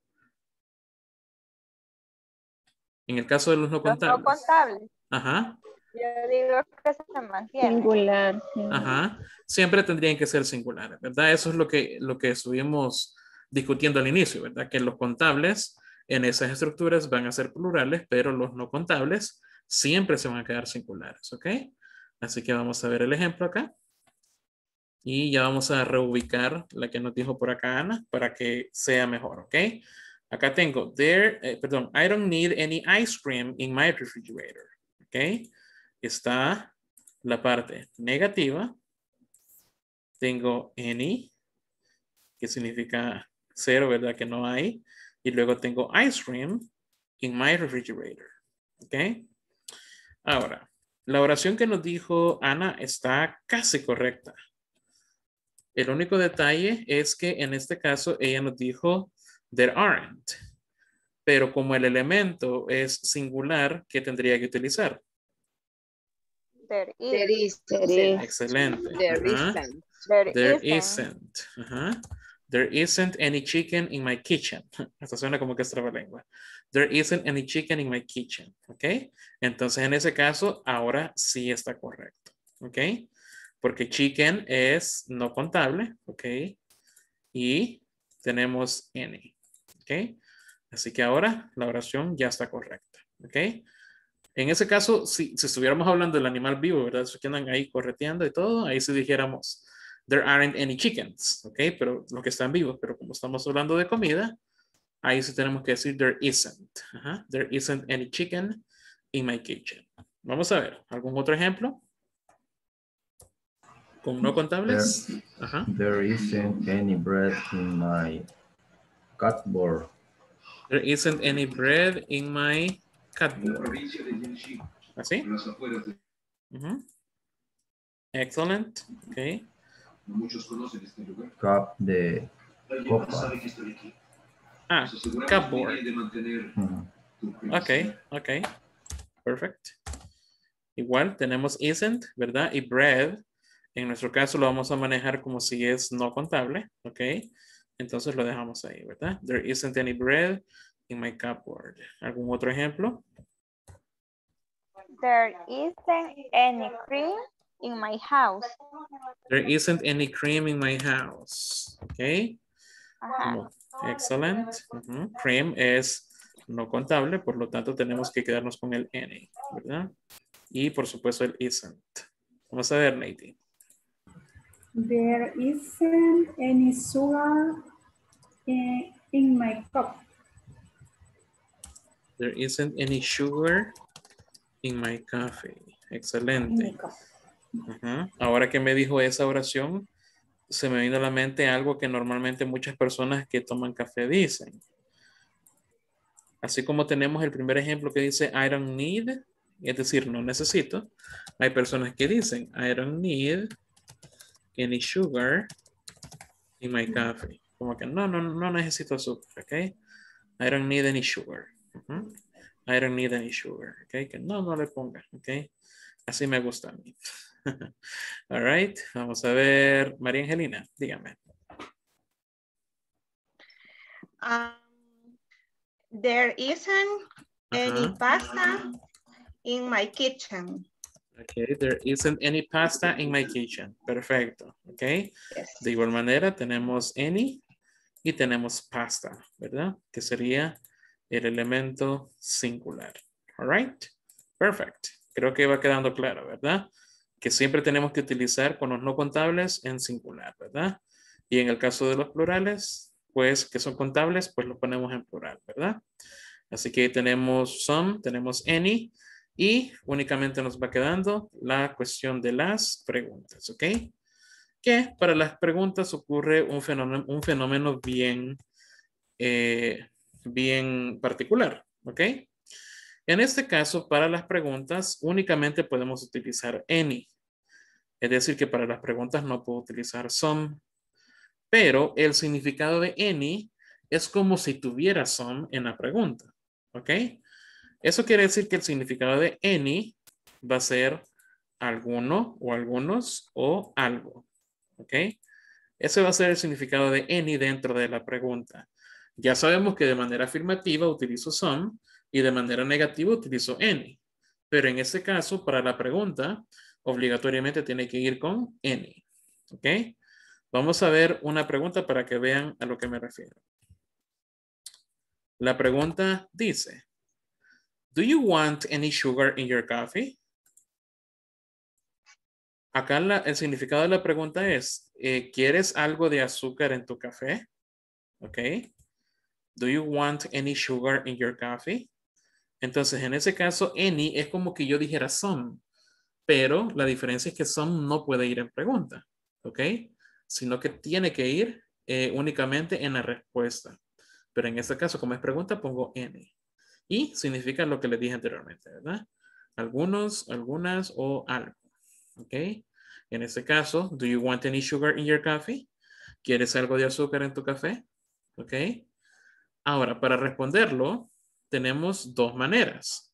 En el caso de los no contables. Los no contables. Ajá. Yo digo que se mantiene. Singular. Sí. Ajá. Siempre tendrían que ser singulares, ¿verdad? Eso es lo que estuvimos discutiendo al inicio, ¿verdad? Que los contables en esas estructuras van a ser plurales, pero los no contables siempre se van a quedar singulares, ¿ok? Así que vamos a ver el ejemplo acá. Y ya vamos a reubicar la que nos dijo por acá Ana para que sea mejor, ¿ok? Acá tengo, I don't need any ice cream in my refrigerator, ¿ok? Está la parte negativa. Tengo any, que significa cero, ¿verdad? Que no hay. Y luego tengo ice cream in my refrigerator, ¿ok? Ahora, la oración que nos dijo Ana está casi correcta. El único detalle es que en este caso ella nos dijo there aren't. Pero como el elemento es singular, ¿qué tendría que utilizar? There is. Excelente. There isn't. There isn't any chicken in my kitchen. Esto suena como que es trabalengua. There isn't any chicken in my kitchen. ¿Ok? Entonces en ese caso ahora sí está correcto. ¿Ok? Porque chicken es no contable. ¿Ok? Y tenemos any. ¿Ok? Así que ahora la oración ya está correcta. ¿Ok? En ese caso, si estuviéramos hablando del animal vivo, ¿verdad? Esos que andan ahí correteando y todo, ahí sí dijéramos, there aren't any chickens, ¿ok? Pero los que están vivos, pero como estamos hablando de comida, ahí sí tenemos que decir there isn't. There isn't any chicken in my kitchen. Vamos a ver, ¿algún otro ejemplo? ¿Con no contables? There isn't any bread in my cupboard. There isn't any bread in my cupboard. ¿Así? Excellent. Ok. Cup de copa. Ah, cupboard. Ok. Perfect. Igual tenemos isn't, ¿verdad? Y bread. En nuestro caso lo vamos a manejar como si es no contable. Ok. Entonces lo dejamos ahí, ¿verdad? There isn't any bread in my cupboard. ¿Algún otro ejemplo? There isn't any cream in my house. There isn't any cream in my house. Ok. Excellent. Cream es no contable, por lo tanto tenemos que quedarnos con el any, ¿verdad? Y por supuesto el isn't. Vamos a ver, Nate. There isn't any sugar in my cup. There isn't any sugar in my coffee. Excelente. Ahora que me dijo esa oración, se me vino a la mente algo que normalmente muchas personas que toman café dicen. Así como tenemos el primer ejemplo que dice I don't need, es decir, no necesito. Hay personas que dicen I don't need any sugar in my coffee. Como que no necesito azúcar, ¿ok? I don't need any sugar. I don't need any sugar, ¿ok? Que no le ponga, ¿ok? Así me gusta a mí. All right, vamos a ver. María Angelina, dígame. There isn't any pasta in my kitchen. Okay, there isn't any pasta in my kitchen. Perfecto, ok. Yes. De igual manera tenemos any y tenemos pasta, ¿verdad? Que sería el elemento singular. All right, perfect. Creo que va quedando claro, ¿verdad? Que siempre tenemos que utilizar con los no contables en singular, ¿verdad? Y en el caso de los plurales, pues que son contables, pues lo ponemos en plural, ¿verdad? Así que tenemos some, tenemos any y únicamente nos va quedando la cuestión de las preguntas, ¿ok? Que para las preguntas ocurre un fenómeno bien bien particular, ¿ok? En este caso, para las preguntas, únicamente podemos utilizar any. Es decir, que para las preguntas no puedo utilizar some. Pero el significado de any es como si tuviera some en la pregunta, ¿ok? Eso quiere decir que el significado de any va a ser alguno o algunos o algo, ¿ok? Ese va a ser el significado de any dentro de la pregunta. Ya sabemos que de manera afirmativa utilizo some y de manera negativa utilizo any. Pero en este caso, para la pregunta, obligatoriamente tiene que ir con any, ¿ok? Vamos a ver una pregunta para que vean a lo que me refiero. La pregunta dice, do you want any sugar in your coffee? Acá el significado de la pregunta es, ¿quieres algo de azúcar en tu café? ¿Ok? Do you want any sugar in your coffee? Entonces, en ese caso, any es como que yo dijera some, pero la diferencia es que some no puede ir en pregunta, ¿ok? Sino que tiene que ir únicamente en la respuesta. Pero en este caso, como es pregunta, pongo any. Y significa lo que les dije anteriormente, ¿verdad? Algunos, algunas o algo. ¿Ok? En este caso, do you want any sugar in your coffee? ¿Quieres algo de azúcar en tu café? ¿Ok? Ahora, para responderlo, tenemos dos maneras.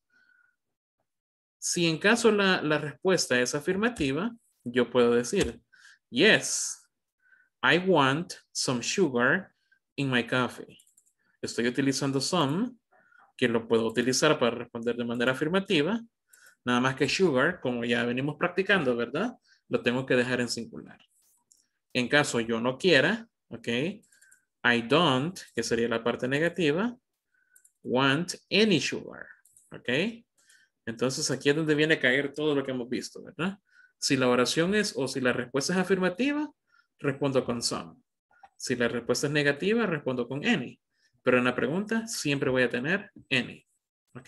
Si en caso la respuesta es afirmativa, yo puedo decir, yes, I want some sugar in my coffee. Estoy utilizando some, que lo puedo utilizar para responder de manera afirmativa. Nada más que sugar, como ya venimos practicando, ¿verdad? Lo tengo que dejar en singular. En caso yo no quiera, ¿ok? I don't, que sería la parte negativa, want any sugar, ¿ok? Entonces aquí es donde viene a caer todo lo que hemos visto, ¿verdad? Si la oración es o si la respuesta es afirmativa, respondo con some. Si la respuesta es negativa, respondo con any. Pero en la pregunta siempre voy a tener any, ¿ok?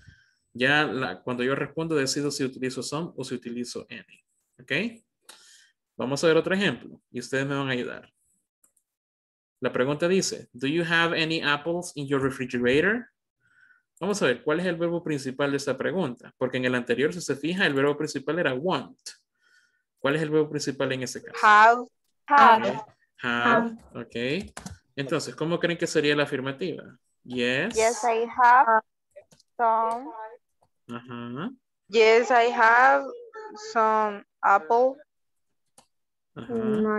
Ya cuando yo respondo decido si utilizo some o si utilizo any. ¿Ok? Vamos a ver otro ejemplo y ustedes me van a ayudar. La pregunta dice, do you have any apples in your refrigerator? Vamos a ver, ¿cuál es el verbo principal de esta pregunta? Porque en el anterior, si se fija, el verbo principal era want. ¿Cuál es el verbo principal en este caso? Have. Okay. Have. Ok. Entonces, ¿cómo creen que sería la afirmativa? Yes. Yes, I have some. Ajá. Yes, I have some apple. Ajá.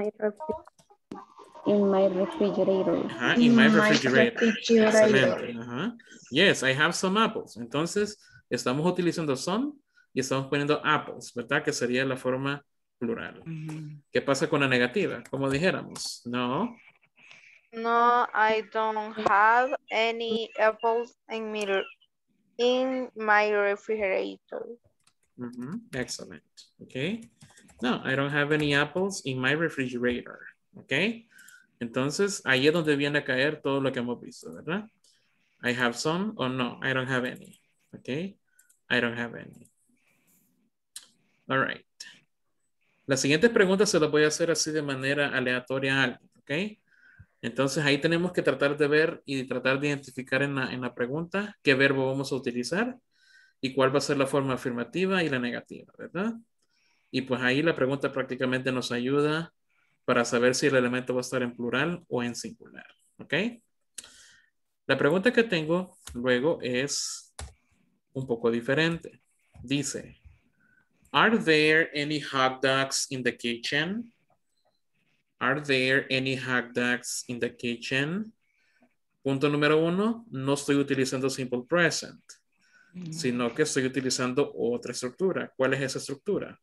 In my refrigerator. Ajá, in my refrigerator. Excelente. Ajá. Yes, I have some apples. Entonces, estamos utilizando some y estamos poniendo apples, ¿verdad? Que sería la forma plural. ¿Qué pasa con la negativa? Como dijéramos, no. No, I don't have any apples in my refrigerator. Excellent. Okay. No, I don't have any apples in my refrigerator. Okay. Entonces, ahí es donde viene a caer todo lo que hemos visto, ¿verdad? I have some o no, I don't have any. Okay. I don't have any. All right. Las siguientes preguntas se las voy a hacer así de manera aleatoria a alguien, ¿ok? Entonces ahí tenemos que tratar de ver y tratar de identificar en la pregunta qué verbo vamos a utilizar y cuál va a ser la forma afirmativa y la negativa, ¿verdad? Y pues ahí la pregunta prácticamente nos ayuda para saber si el elemento va a estar en plural o en singular, ¿ok? La pregunta que tengo luego es un poco diferente. Dice, are there any hot dogs in the kitchen? Are there any hot dogs in the kitchen? Punto número 1, no estoy utilizando simple present, sino que estoy utilizando otra estructura. ¿Cuál es esa estructura?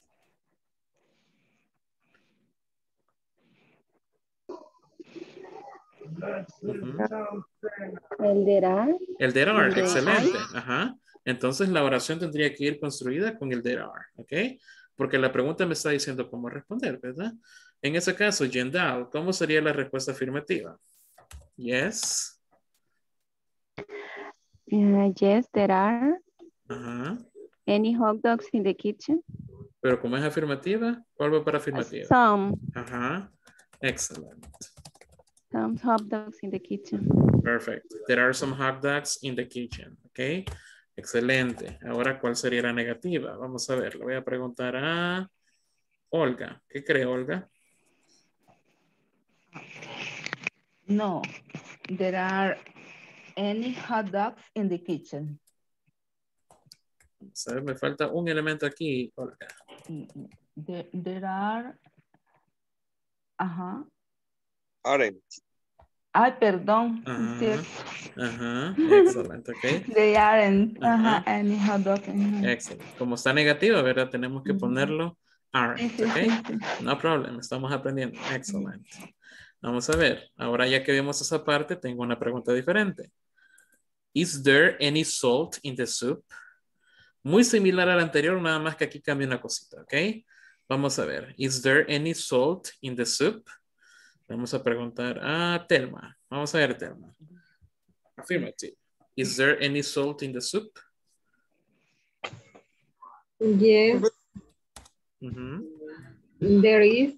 El there are. El there are, excelente. Ajá. Entonces la oración tendría que ir construida con el there are, ¿ok? Porque la pregunta me está diciendo cómo responder, ¿verdad? En ese caso, Yendal, ¿cómo sería la respuesta afirmativa? Yes. Yes, there are. Ajá. Any hot dogs in the kitchen? Pero como es afirmativa, ¿cuál va para afirmativa? Some. Ajá. Excelente. Some hot dogs in the kitchen. Perfect. There are some hot dogs in the kitchen. Ok. Excelente. Ahora, ¿cuál sería la negativa? Vamos a ver. Le voy a preguntar a Olga. ¿Qué cree, Olga? No, there are any hot dogs in the kitchen. Vamos a ver, me falta un elemento aquí, Olga. There are... Ajá. Aren't. Ay, perdón. Ajá. Ajá. Excelente, ok. They aren't Ajá. any hot dogs. Excelente. Como está negativa, ¿verdad? Tenemos que ponerlo aren't, ok. No problem, estamos aprendiendo. Excelente. Vamos a ver. Ahora ya que vimos esa parte, tengo una pregunta diferente. Is there any salt in the soup? Muy similar al anterior, nada más que aquí cambia una cosita, ¿ok? Vamos a ver. Is there any salt in the soup? Vamos a preguntar a Telma. Vamos a ver, Telma. Affirmative. Is there any salt in the soup? Yes. There is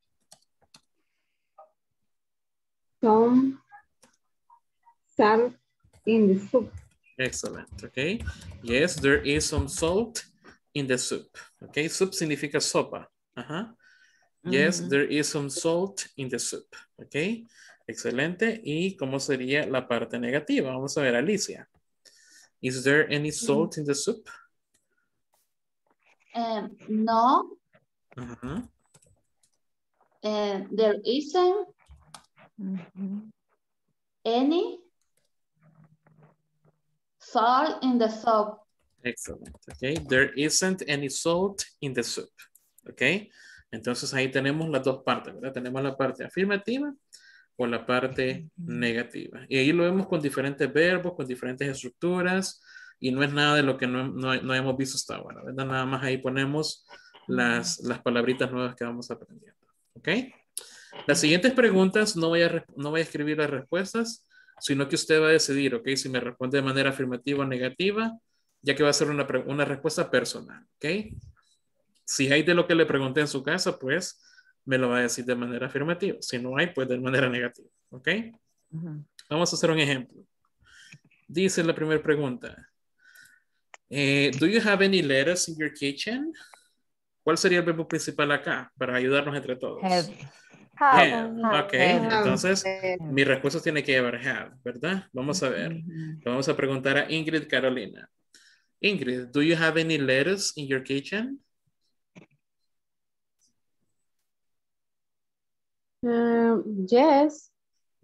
some salt in the soup. Excellent, okay. Yes, there is some salt in the soup. Okay, soup significa sopa. Ajá. Yes, there is some salt in the soup. Okay, excelente. ¿Y cómo sería la parte negativa? Vamos a ver, Alicia. Is there any salt in the soup? No. Uh-huh. There isn't any salt in the soup. Excellent. Okay. There isn't any salt in the soup. Okay. Entonces ahí tenemos las dos partes, ¿verdad? Tenemos la parte afirmativa o la parte negativa. Y ahí lo vemos con diferentes verbos, con diferentes estructuras y no es nada de lo que no hemos visto hasta ahora, ¿verdad? Nada más ahí ponemos las palabritas nuevas que vamos aprendiendo. ¿Ok? Las siguientes preguntas no voy a escribir las respuestas, sino que usted va a decidir, ¿ok? Si me responde de manera afirmativa o negativa, ya que va a ser una respuesta personal, ¿ok? Si hay de lo que le pregunté en su casa, pues me lo va a decir de manera afirmativa. Si no hay, pues de manera negativa, ¿ok? Vamos a hacer un ejemplo. Dice la primera pregunta. Do you have any lettuce in your kitchen? ¿Cuál sería el verbo principal acá para ayudarnos entre todos? Have. Ok, entonces mi respuesta tiene que llevar have, ¿verdad? Vamos a ver. Vamos a preguntar a Ingrid Carolina. Ingrid, do you have any lettuce in your kitchen? Yes.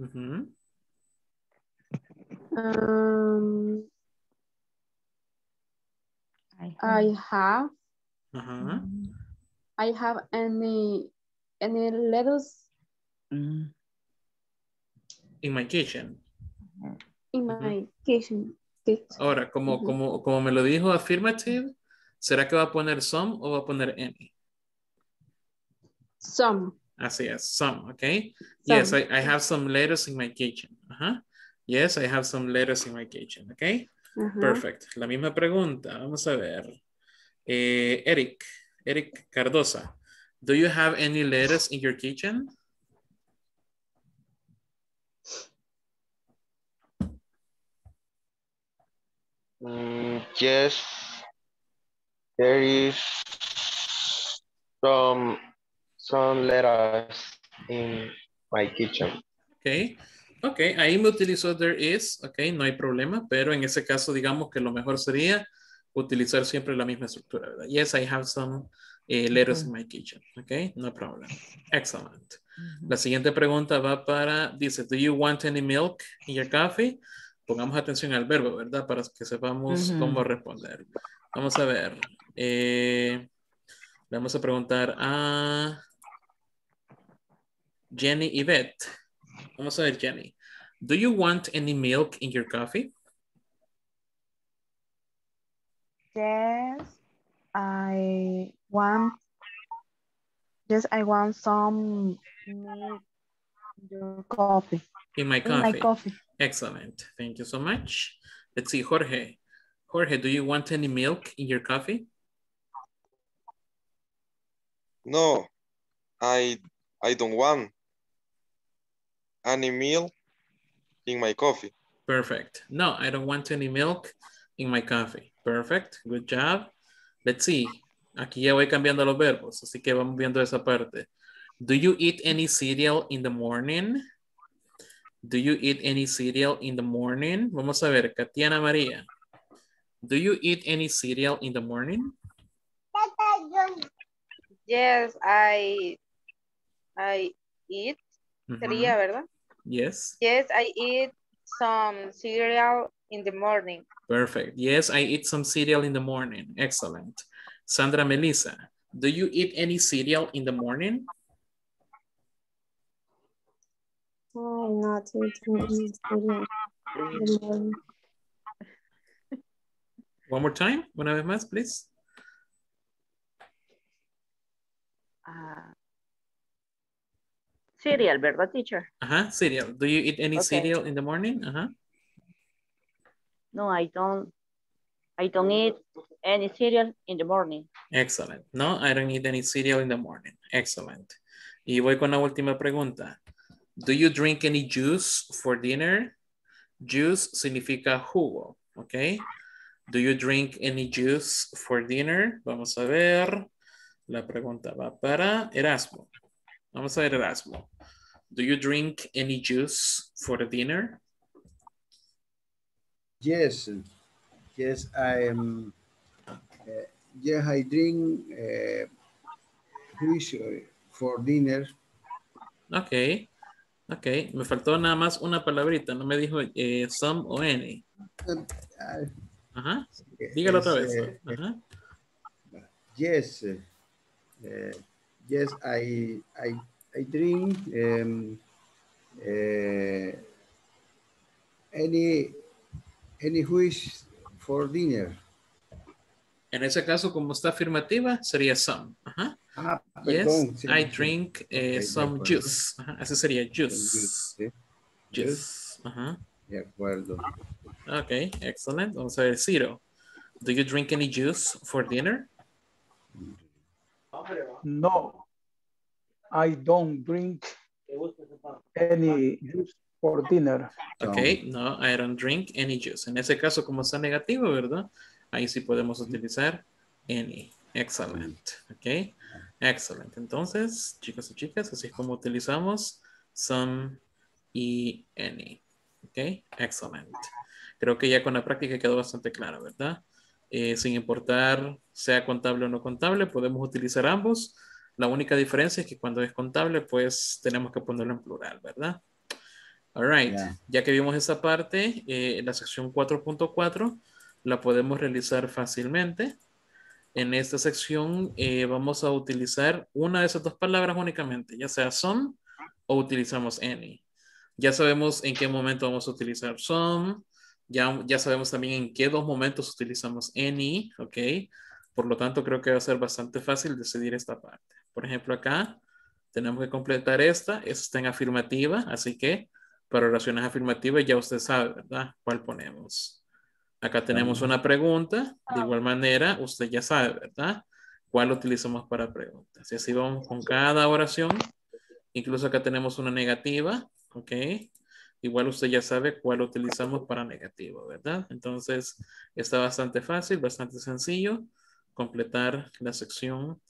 I have. I have any lettuce in my kitchen. In my kitchen. Ahora, como me lo dijo affirmative, ¿será que va a poner some o va a poner any? Some. Así es, some, okay? Some. Yes, I have some lettuce in my kitchen. Yes, I have some lettuce in my kitchen, okay? Perfect. La misma pregunta, vamos a ver. Eric Cardosa, do you have any lettuce in your kitchen? Yes, there is some lettuce in my kitchen. Ok, ahí me utilizó there is, ok, no hay problema, pero en ese caso digamos que lo mejor sería utilizar siempre la misma estructura, ¿verdad? Yes, I have some lettuce in my kitchen, ok, no problem. Excellent. La siguiente pregunta va para, dice, do you want any milk in your coffee? Pongamos atención al verbo, ¿verdad? Para que sepamos cómo responder. Vamos a ver. Vamos a preguntar a Jenny Yvette. Vamos a ver, Jenny. Do you want any milk in your coffee? Yes, I want some milk in your coffee. In my coffee. In my coffee. Excellent. Thank you so much. Let's see, Jorge. Jorge, do you want any milk in your coffee? No, I don't want. any milk in my coffee? Perfect. No, I don't want any milk in my coffee. Perfect. Good job. Let's see. Aquí ya voy cambiando los verbos, así que vamos viendo esa parte. Do you eat any cereal in the morning? Do you eat any cereal in the morning? Vamos a ver, Katiana María. Do you eat any cereal in the morning? Yes, I eat. Sería, ¿verdad? Yes. Yes, I eat some cereal in the morning. Perfect. Yes, I eat some cereal in the morning. Excellent. Sandra Melissa, do you eat any cereal in the morning? I'm not eating any cereal in the morning. One more time. Una vez más, please. Cereal, ¿verdad, teacher? Cereal. Do you eat any cereal in the morning? No, I don't eat any cereal in the morning. Excellent. No, I don't eat any cereal in the morning. Excellent. Y voy con la última pregunta. Do you drink any juice for dinner? Juice significa jugo, ¿ok? Do you drink any juice for dinner? Vamos a ver. La pregunta va para Erasmo. Vamos a ver, Erasmo. Do you drink any juice for the dinner? Yes. Yes, I am. Yeah, I drink juice for dinner. Ok. Ok. Me faltó nada más una palabrita. No me dijo some o any. Dígalo otra vez. Yes. Yes, I drink any juice for dinner. En ese caso, como está afirmativa, sería some. Perdón, yes, I drink some juice. Ese sería juice. Juice. De acuerdo. Ok, excellent. Vamos a ver, Ciro. Do you drink any juice for dinner? No, I don't drink any juice for dinner. Ok, no, I don't drink any juice. En ese caso, como está negativo, ¿verdad? Ahí sí podemos utilizar any. Excellent. Ok, excellent. Entonces, chicos y chicas, así es como utilizamos some y any. Ok, excellent. Creo que ya con la práctica quedó bastante claro, ¿verdad? Sin importar sea contable o no contable, podemos utilizar ambos. La única diferencia es que cuando es contable, pues tenemos que ponerlo en plural, ¿verdad? All right. Ya que vimos esa parte, la sección 4.4 la podemos realizar fácilmente. En esta sección vamos a utilizar una de esas dos palabras únicamente, ya sea some o utilizamos any. Ya sabemos en qué momento vamos a utilizar some. Ya sabemos también en qué dos momentos utilizamos any, ¿ok? Por lo tanto, creo que va a ser bastante fácil decidir esta parte. Por ejemplo, acá tenemos que completar esta está en afirmativa, así que para oraciones afirmativas ya usted sabe, ¿verdad? ¿Cuál ponemos? Acá tenemos una pregunta, de igual manera, usted ya sabe, ¿verdad? ¿Cuál utilizamos para preguntas? Y así vamos con cada oración. Incluso acá tenemos una negativa, ¿ok? Igual usted ya sabe cuál utilizamos para negativo, ¿verdad? Entonces, está bastante fácil, bastante sencillo completar la sección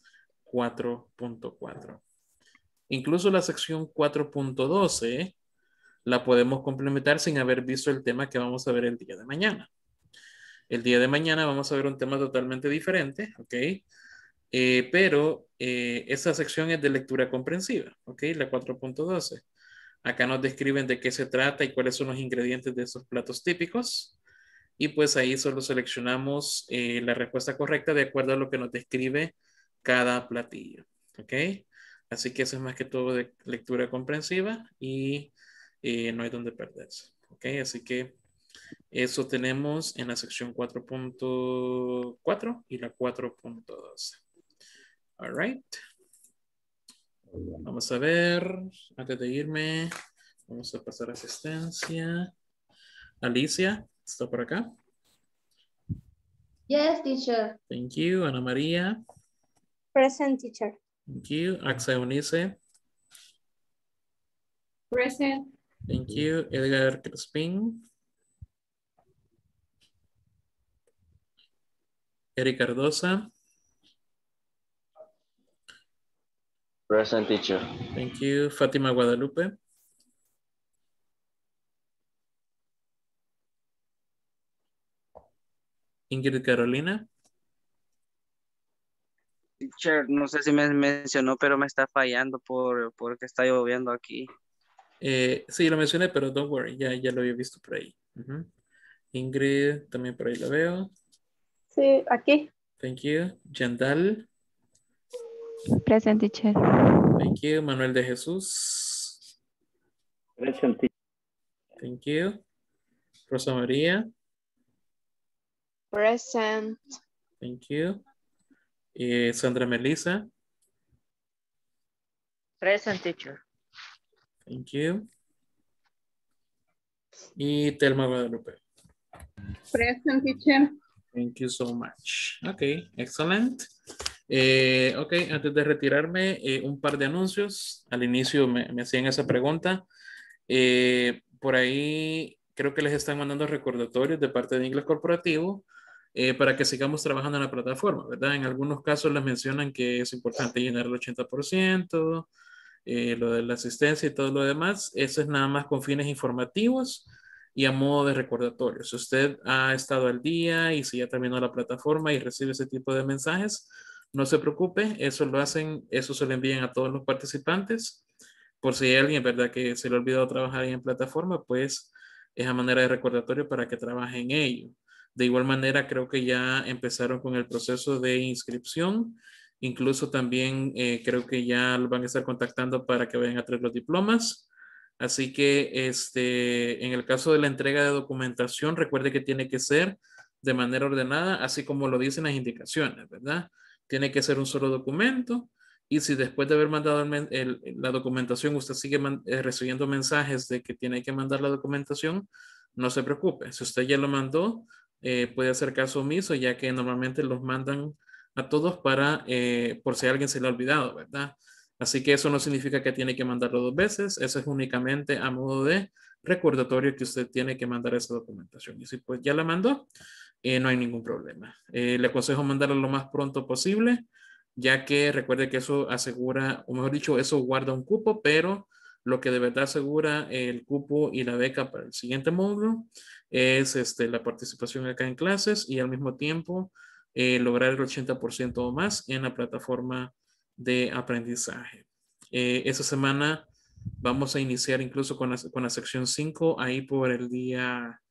4.4. Incluso la sección 4.12 la podemos complementar sin haber visto el tema que vamos a ver el día de mañana. El día de mañana vamos a ver un tema totalmente diferente, ¿ok? Pero esta sección es de lectura comprensiva, ¿ok? La 4.12. Acá nos describen de qué se trata y cuáles son los ingredientes de esos platos típicos. Y pues ahí solo seleccionamos la respuesta correcta de acuerdo a lo que nos describe cada platillo. ¿Ok? Así que eso es más que todo de lectura comprensiva y no hay donde perderse. ¿Ok? Así que eso tenemos en la sección 4.4 y la 4.12. All right. Vamos a ver, antes de irme, vamos a pasar asistencia. Alicia, ¿está por acá? Yes, teacher. Thank you. Ana María. Present, teacher. Thank you. Axa Eunice. Present. Thank you. Edgar Crespin. Eric Cardosa. Present, teacher. Thank you. Fátima Guadalupe. Ingrid Carolina. Teacher, no sé si me mencionó, pero me está fallando porque está lloviendo aquí. Sí, lo mencioné, pero don't worry, ya lo había visto por ahí. Ingrid, también por ahí lo veo. Sí, aquí. Thank you. Yandal. Present, teacher. Thank you. Manuel de Jesús. Present. Thank you. Rosa María. Present. Thank you. Sandra Melissa. Present, teacher. Thank you. Y Telma Guadalupe. Present, teacher. Thank you so much. Ok, excellent. Ok, antes de retirarme, un par de anuncios. Al inicio me hacían esa pregunta. Por ahí creo que les están mandando recordatorios de parte de Inglés Corporativo para que sigamos trabajando en la plataforma, ¿verdad? En algunos casos les mencionan que es importante llenar el 80%, lo de la asistencia y todo lo demás. Eso es nada más con fines informativos y a modo de recordatorio. Si usted ha estado al día y si ya terminó la plataforma y recibe ese tipo de mensajes, no se preocupe, eso se lo envían a todos los participantes. Por si hay alguien, ¿verdad?, que se le ha olvidado trabajar ahí en plataforma, pues es a manera de recordatorio para que trabaje en ello. De igual manera, creo que ya empezaron con el proceso de inscripción. Incluso también creo que ya van a estar contactando para que vayan a traer los diplomas. Así que en el caso de la entrega de documentación, recuerde que tiene que ser de manera ordenada, así como lo dicen las indicaciones, ¿verdad? Tiene que ser un solo documento. Y si después de haber mandado la documentación usted sigue recibiendo mensajes de que tiene que mandar la documentación, no se preocupe. Si usted ya lo mandó, puede hacer caso omiso, ya que normalmente los mandan a todos por si a alguien se le ha olvidado, ¿verdad? Así que eso no significa que tiene que mandarlo 2 veces. Eso es únicamente a modo de recordatorio que usted tiene que mandar esa documentación. Y si pues ya la mandó, no hay ningún problema. Le aconsejo mandarla lo más pronto posible, ya que recuerde que eso asegura, o mejor dicho, eso guarda un cupo, pero lo que de verdad asegura el cupo y la beca para el siguiente módulo es la participación acá en clases y al mismo tiempo lograr el 80% o más en la plataforma de aprendizaje. Esa semana vamos a iniciar incluso con la sección 5 ahí por el día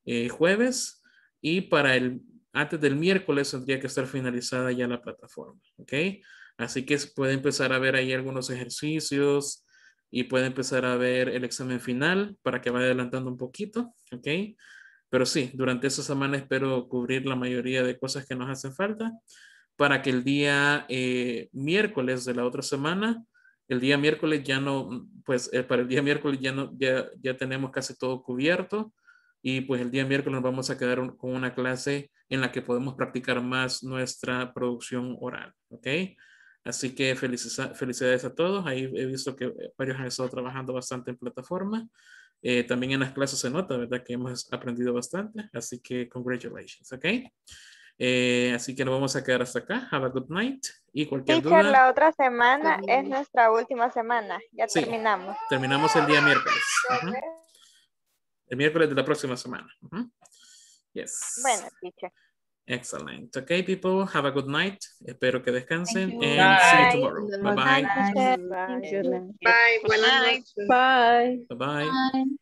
jueves, y antes del miércoles tendría que estar finalizada ya la plataforma, ¿ok? Así que puede empezar a ver ahí algunos ejercicios y puede empezar a ver el examen final para que vaya adelantando un poquito, ¿ok? Pero sí, durante esa semana espero cubrir la mayoría de cosas que nos hacen falta para que el día miércoles de la otra semana, el día miércoles ya no, pues para el día miércoles ya tenemos casi todo cubierto. Y pues el día miércoles nos vamos a quedar con una clase en la que podemos practicar más nuestra producción oral, ¿ok? Así que felicidades a todos. Ahí he visto que varios han estado trabajando bastante en plataforma. También en las clases se nota, ¿verdad?, que hemos aprendido bastante. Así que congratulations, ¿ok? Así que nos vamos a quedar hasta acá. Have a good night. Y cualquier Teacher, duda. la otra semana es nuestra última semana. Ya sí, terminamos. Terminamos el día miércoles. El miércoles de la próxima semana. Yes. Bueno, teacher. Excellent. Okay, people, have a good night. Espero que descansen. And Bye. see you tomorrow. Bye-bye. Bye. Bye. Buenas noches. Bye. Bye-bye. Bye.